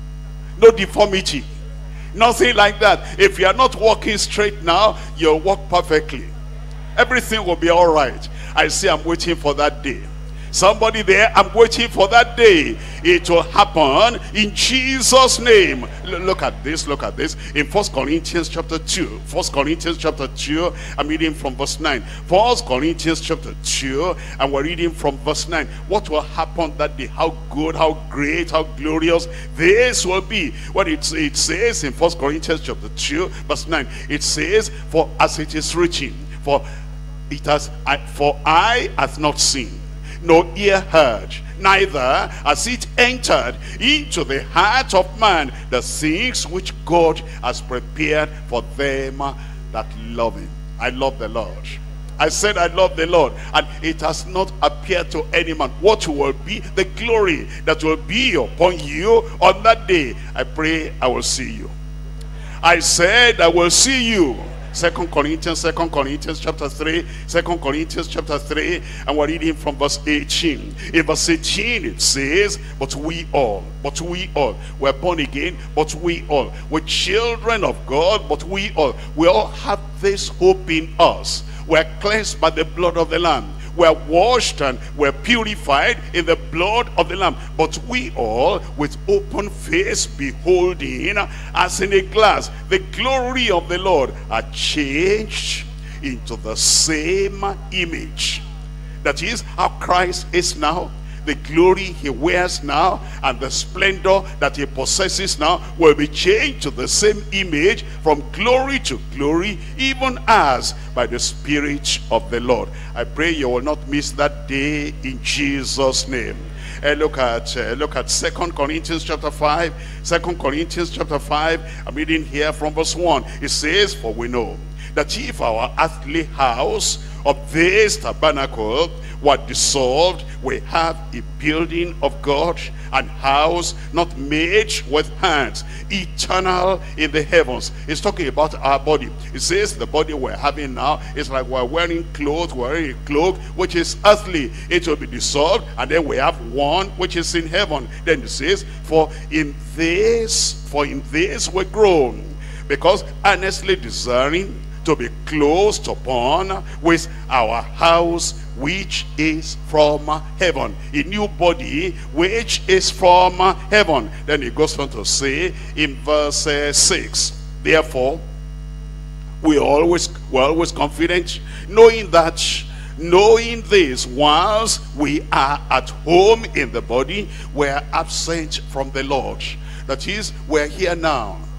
no deformity, nothing like that. If you are not walking straight now, you'll walk perfectly. Everything will be all right. I say I'm waiting for that day. Somebody there, I'm waiting for that day. It will happen in Jesus' name. L look at this, look at this. In First Corinthians chapter two. First Corinthians chapter two, I'm reading from verse nine. First Corinthians chapter two, and we're reading from verse nine. What will happen that day? How good, how great, how glorious this will be. What it, it says in First Corinthians chapter two, verse nine. It says, for as it is written, for it has, I, for eye hath not seen, nor ear heard, neither has it entered into the heart of man the things which God has prepared for them that love him. I love the Lord. I said I love the Lord, and it has not appeared to any man what will be the glory that will be upon you on that day. I pray I will see you. I said I will see you. Second Corinthians, Second Corinthians chapter three, Second Corinthians chapter three, and we're reading from verse eighteen. In verse eighteen it says, but we all, but we all, we're born again, but we all, we're children of God, but we all, we all have this hope in us. We're cleansed by the blood of the Lamb. We're washed and we're purified in the blood of the Lamb. But we all, with open face, beholding as in a glass the glory of the Lord, are changed into the same image. That is how Christ is now. The glory he wears now and the splendor that he possesses now will be changed to the same image from glory to glory, even as by the Spirit of the Lord. I pray you will not miss that day in Jesus' name. Uh, look at uh, look at Second Corinthians chapter five. Second Corinthians chapter five. I'm reading here from verse one. It says, for we know that if our earthly house of this tabernacle were dissolved, we have a building of God, and house not made with hands, eternal in the heavens. It's talking about our body. It says the body we're having now is like we're wearing clothes, we're wearing a cloak which is earthly. It will be dissolved, and then we have one which is in heaven. Then it says, for in this, for in this we're grown, because earnestly desiring to be closed upon with our house which is from heaven, a new body which is from heaven. Then he goes on to say in verse uh, six, therefore we always we're always confident, knowing that knowing this, whilst we are at home in the body, we're absent from the Lord. That is, we're here now,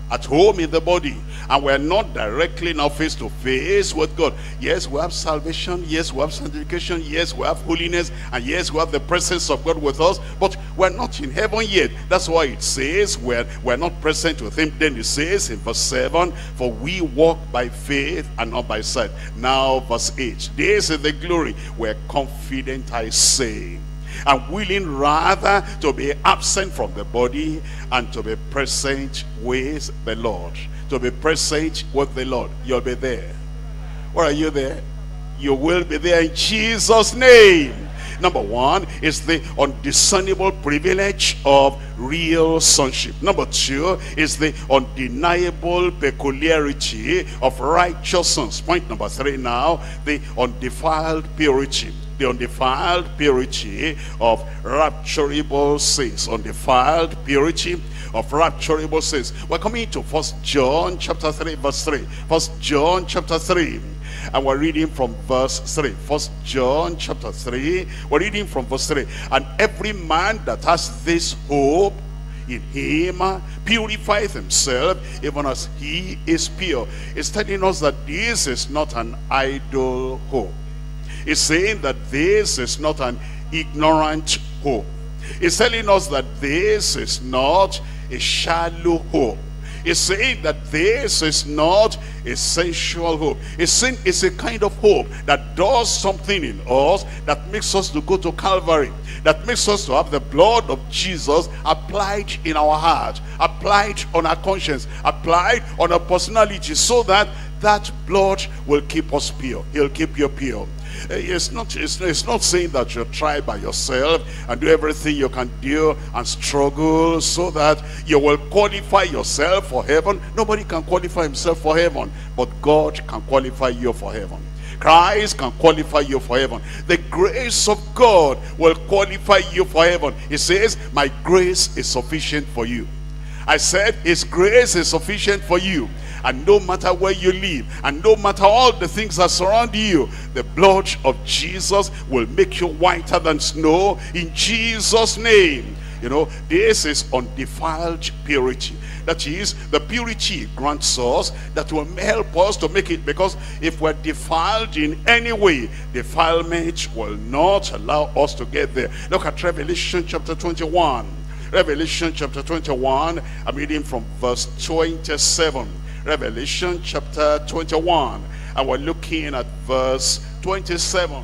at home in the body, and we're not directly now face to face with God. Yes, we have salvation, yes, we have sanctification, yes, we have holiness, and yes, we have the presence of God with us, but we're not in heaven yet. That's why it says we're, we're not present with him. Then it says in verse seven, for we walk by faith and not by sight. Now verse eight, this is the glory, we're confident, I say, and willing rather to be absent from the body and to be present with the Lord. To be present with the Lord. You'll be there. Where are you there? You will be there in Jesus' name. Number one is the undiscernible privilege of real sonship. Number two is the undeniable peculiarity of righteous sons. Point number three now, the undefiled purity. The undefiled purity of rapturable saints. Undefiled purity of rapturable saints. We're coming to First John chapter three verse three. First John chapter three, and we're reading from verse three. First John chapter three, we're reading from verse three. And every man that has this hope in him purifieth himself even as he is pure. It's telling us that this is not an idle hope. It's saying that this is not an ignorant hope. It's telling us that this is not a shallow hope. It's saying that this is not a sensual hope. It's saying it's a kind of hope that does something in us, that makes us to go to Calvary, that makes us to have the blood of Jesus applied in our heart, applied on our conscience, applied on our personality, so that that blood will keep us pure. He'll keep you pure. It's not, it's, it's not saying that you try by yourself and do everything you can do and struggle so that you will qualify yourself for heaven. Nobody can qualify himself for heaven, but God can qualify you for heaven. Christ can qualify you for heaven. The grace of God will qualify you for heaven. He says, my grace is sufficient for you. I said his grace is sufficient for you. And no matter where you live, and no matter all the things that surround you, the blood of Jesus will make you whiter than snow in Jesus' name. You know, this is undefiled purity. That is, the purity grants us that will help us to make it, because if we're defiled in any way, defilement will not allow us to get there. Look at Revelation chapter twenty-one. Revelation chapter twenty-one, I'm reading from verse twenty-seven. Revelation chapter twenty-one, and we're looking at verse twenty-seven.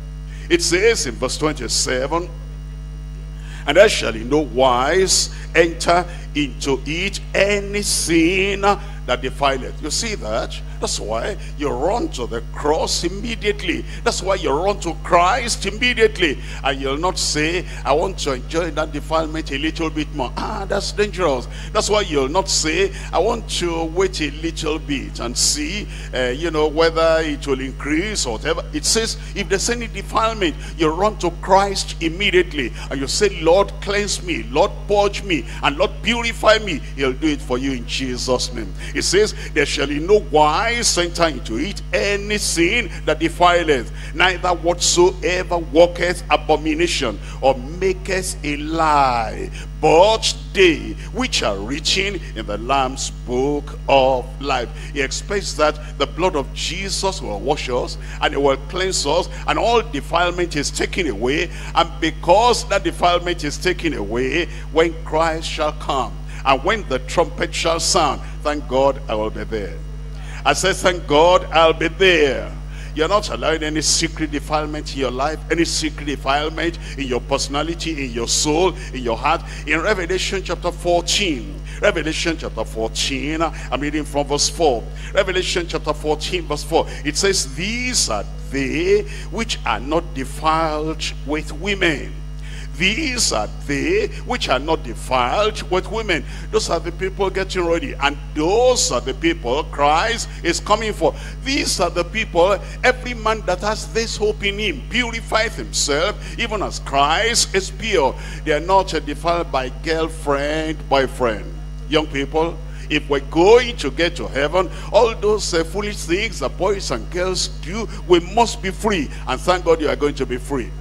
It says in verse twenty-seven, and there shall in no wise enter into it any sin that defileth. You see that? That's why you run to the cross immediately. That's why you run to Christ immediately. And you'll not say, I want to enjoy that defilement a little bit more. Ah, that's dangerous. That's why you'll not say, I want to wait a little bit and see, uh, you know, whether it will increase or whatever. It says, if there's any defilement, you run to Christ immediately. And you say, Lord, cleanse me. Lord, purge me. And Lord, purify me. He'll do it for you in Jesus' name. It says, there shall in no wise enter into it any sin that defileth, neither whatsoever worketh abomination or maketh a lie, but they which are written in the Lamb's book of life. He expects that the blood of Jesus will wash us and it will cleanse us, and all defilement is taken away. And because that defilement is taken away, when Christ shall come and when the trumpet shall sound, thank God I will be there. I said, thank God I'll be there. You're not allowing any secret defilement in your life, any secret defilement in your personality, in your soul, in your heart. In Revelation chapter fourteen, Revelation chapter fourteen, I'm reading from verse four. Revelation chapter fourteen verse four, it says, these are they which are not defiled with women. These are they which are not defiled with women. Those are the people getting ready. And those are the people Christ is coming for. These are the people, every man that has this hope in him purifies himself, even as Christ is pure. They are not defiled by girlfriend, boyfriend. Young people, if we're going to get to heaven, all those uh, foolish things that boys and girls do, we must be free. And thank God you are going to be free.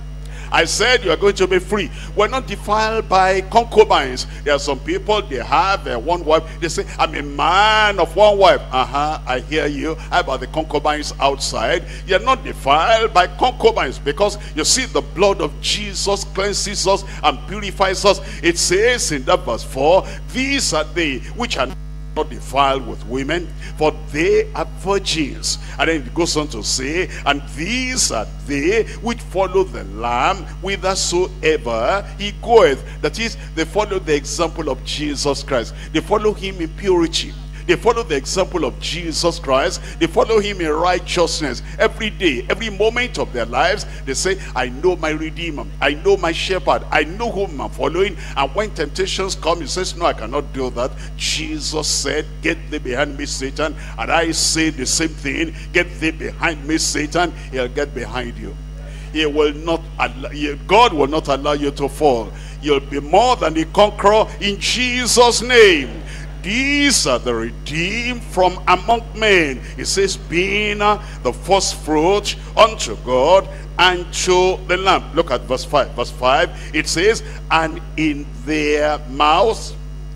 I said you are going to be free. We're not defiled by concubines. There are some people, they have uh, one wife. They say, I'm a man of one wife. Uh-huh, I hear you. How about the concubines outside? You're not defiled by concubines, because you see the blood of Jesus cleanses us and purifies us. It says in that verse four, these are they which are not defiled with women, for they are virgins. And then it goes on to say, and these are they which follow the Lamb whithersoever he goeth. That is, they follow the example of Jesus Christ. They follow him in purity. They follow the example of Jesus Christ. They follow him in righteousness. Every day, every moment of their lives, they say, I know my Redeemer. I know my Shepherd. I know whom I'm following. And when temptations come, he says, no, I cannot do that. Jesus said, get thee behind me, Satan. And I say the same thing. Get thee behind me, Satan. He'll get behind you. He will not allow, God will not allow you to fall. You'll be more than a conqueror in Jesus' name. These are the redeemed from among men. It says, being uh, the first fruit unto God and to the Lamb. Look at verse five. Verse five, it says, and in their mouths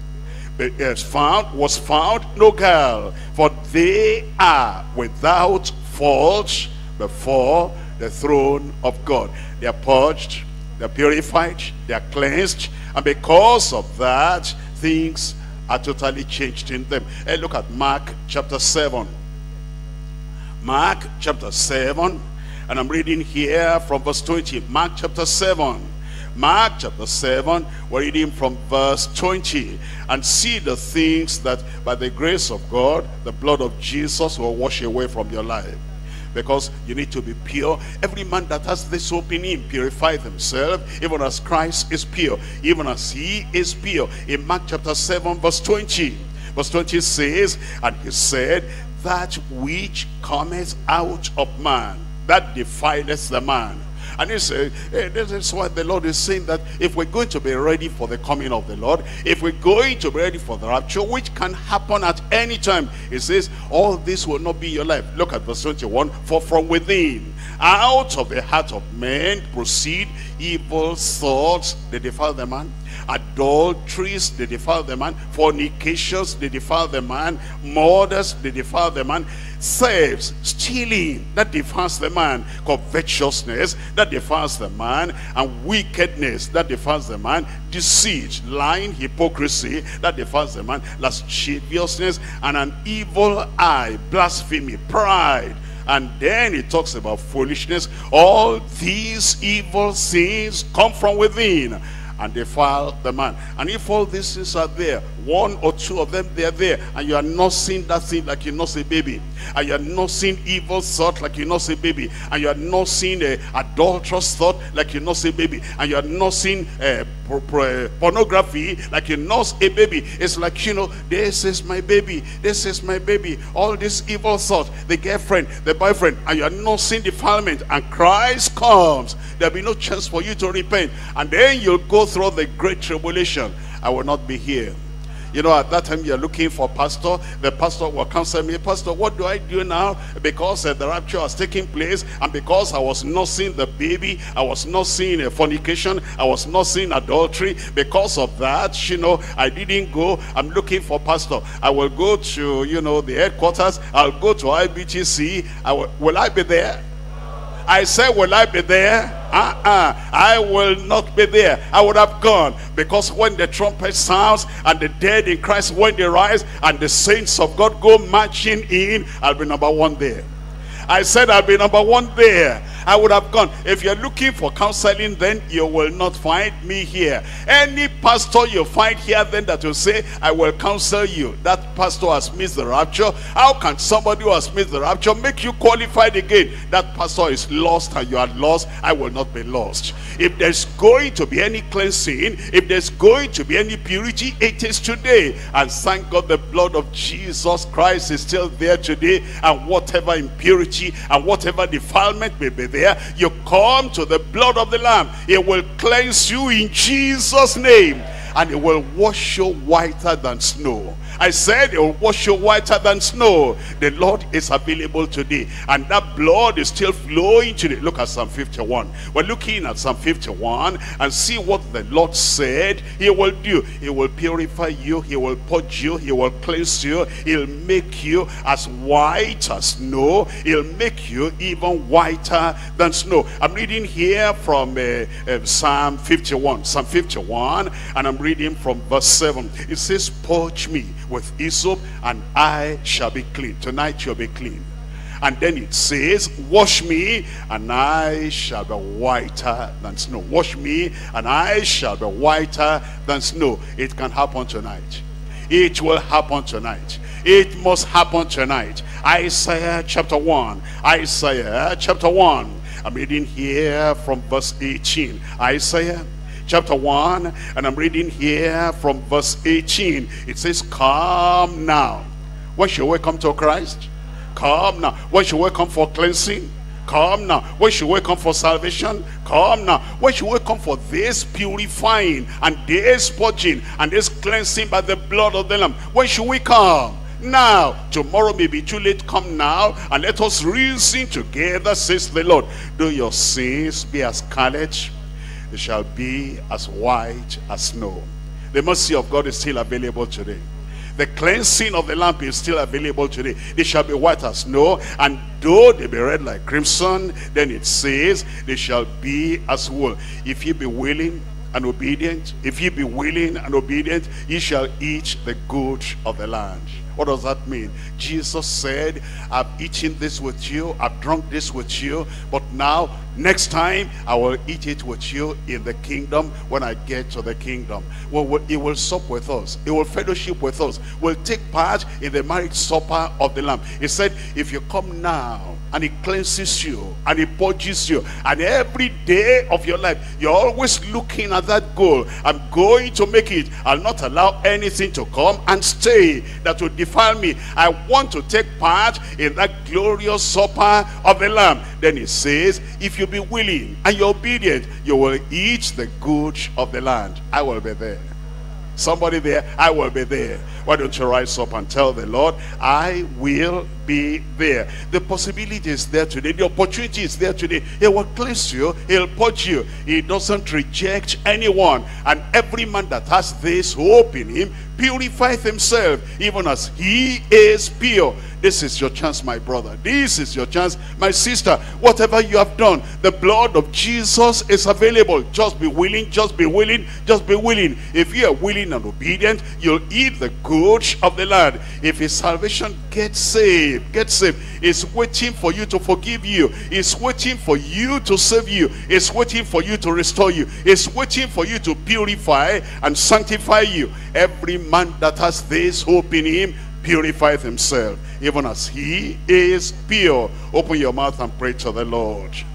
is found, was found no guile, for they are without fault before the throne of God. They are purged, they are purified, they are cleansed, and because of that, things are totally changed in them. Hey, look at Mark chapter seven. Mark chapter seven, and I'm reading here from verse twenty. Mark chapter seven. Mark chapter seven, we're reading from verse twenty. And see the things that by the grace of God, the blood of Jesus will wash away from your life. Because you need to be pure. Every man that has this hope in him purify themselves, even as Christ is pure, even as he is pure. In Mark chapter seven verse twenty, verse twenty says, and he said, that which cometh out of man, that defileth the man. And he said, hey, this is why the Lord is saying that if we're going to be ready for the coming of the Lord, if we're going to be ready for the rapture, which can happen at any time, he says, all this will not be your life. Look at verse twenty-one. For from within, out of the heart of men, proceed evil thoughts, they defile the man. Adulteries, they defile the man. Fornications, they defile the man. Murders, they defile the man. Thefts, stealing, that defiles the man. Covetousness, that defiles the man. And wickedness, that defiles the man. Deceit, lying, hypocrisy, that defiles the man. Lasciviousness, and an evil eye, blasphemy, pride. And then it talks about foolishness. All these evil things come from within and defile the man. And if all these things are there, one or two of them, they are there, and you are not seeing that thing like you not see baby, and you are not seeing evil thought like you not see baby, and you are not seeing a adulterous thought like you not see baby, and you are not seeing uh, pornography like you not a baby. It's like, you know, this is my baby, this is my baby, all this evil thought, the girlfriend, the boyfriend, and you are not seeing defilement, and Christ comes, there'll be no chance for you to repent, and then you'll go through the great tribulation. I will not be here. You know, at that time you're looking for pastor. The pastor will counsel me, Pastor, what do I do now? Because uh, the rapture has taken place, and because I was not seeing the baby, I was not seeing a fornication, I was not seeing adultery. Because of that, you know, I didn't go. I'm looking for pastor. I will go to, you know, the headquarters. I'll go to I B T C. I will, will I be there? I said, will I be there? Uh-uh. I will not be there. I would have gone. Because when the trumpet sounds and the dead in Christ, when they rise and the saints of God go marching in, I'll be number one there. I said I'll be number one there. I would have gone. If you're looking for counseling, then you will not find me here. Any pastor you find here then that will say, I will counsel you, that pastor has missed the rapture. How can somebody who has missed the rapture make you qualified again? That pastor is lost and you are lost. I will not be lost. If there's going to be any cleansing, if there's going to be any purity, it is today. And thank God the blood of Jesus Christ is still there today. And whatever impurity and whatever defilement may be there, you come to the blood of the Lamb. It will cleanse you in Jesus' name. and it will wash you whiter than snow. I said it will wash you whiter than snow. The Lord is available today, and that blood is still flowing today. Look at Psalm fifty-one. We're looking at Psalm fifty-one and see what the Lord said he will do. He will purify you, he will purge you, he will cleanse you, he'll make you as white as snow. He'll make you even whiter than snow. I'm reading here from uh, uh, Psalm fifty-one. Psalm fifty-one, and I'm reading from verse seven. It says, purge me with hyssop, and I shall be clean. Tonight you'll be clean. And then it says, wash me, and I shall be whiter than snow. Wash me, and I shall be whiter than snow. It can happen tonight. It will happen tonight. It must happen tonight. Isaiah chapter one. Isaiah chapter one. I'm reading here from verse eighteen. Isaiah chapter one, and I'm reading here from verse eighteen. It says, come now. When should we come to Christ? Come now. When should we come for cleansing? Come now. When should we come for salvation? Come now. When should we come for this purifying and this purging and this cleansing by the blood of the Lamb? When should we come? Now. Tomorrow may be too late. Come now, and let us reason together, says the Lord. Though your sins be as scarlet, they shall be as white as snow. The mercy of God is still available today. The cleansing of the Lamb is still available today. They shall be white as snow, and though they be red like crimson, then it says they shall be as wool. If ye be willing and obedient, if ye be willing and obedient, ye shall eat the good of the land. What does that mean? Jesus said, I've eaten this with you, I've drunk this with you, but now, next time, I will eat it with you in the kingdom when I get to the kingdom. Well, he will sup with us. He will fellowship with us. We'll take part in the marriage supper of the Lamb. He said, if you come now, and he cleanses you, and he purges you, and every day of your life, you're always looking at that goal. I'm going to make it. I'll not allow anything to come and stay that will defile me. I want to take part in that glorious supper of the Lamb. Then he says, if you be willing and you're obedient, you will eat the good of the land. I will be there. Somebody there, I will be there. Why don't you rise up and tell the Lord, I will be there. The possibility is there today. The opportunity is there today. He will cleanse you. He'll purge you. He doesn't reject anyone. And every man that has this hope in him purifieth himself, even as he is pure. This is your chance, my brother. This is your chance, my sister. Whatever you have done, the blood of Jesus is available. Just be willing, just be willing, just be willing. If you are willing and obedient, you'll eat the good of the land. If his salvation, get saved, get saved. It's waiting for you to forgive you. It's waiting for you to save you. It's waiting for you to restore you. It's waiting for you to purify and sanctify you. Every man that has this hope in him purifieth himself, even as he is pure. Open your mouth and pray to the Lord.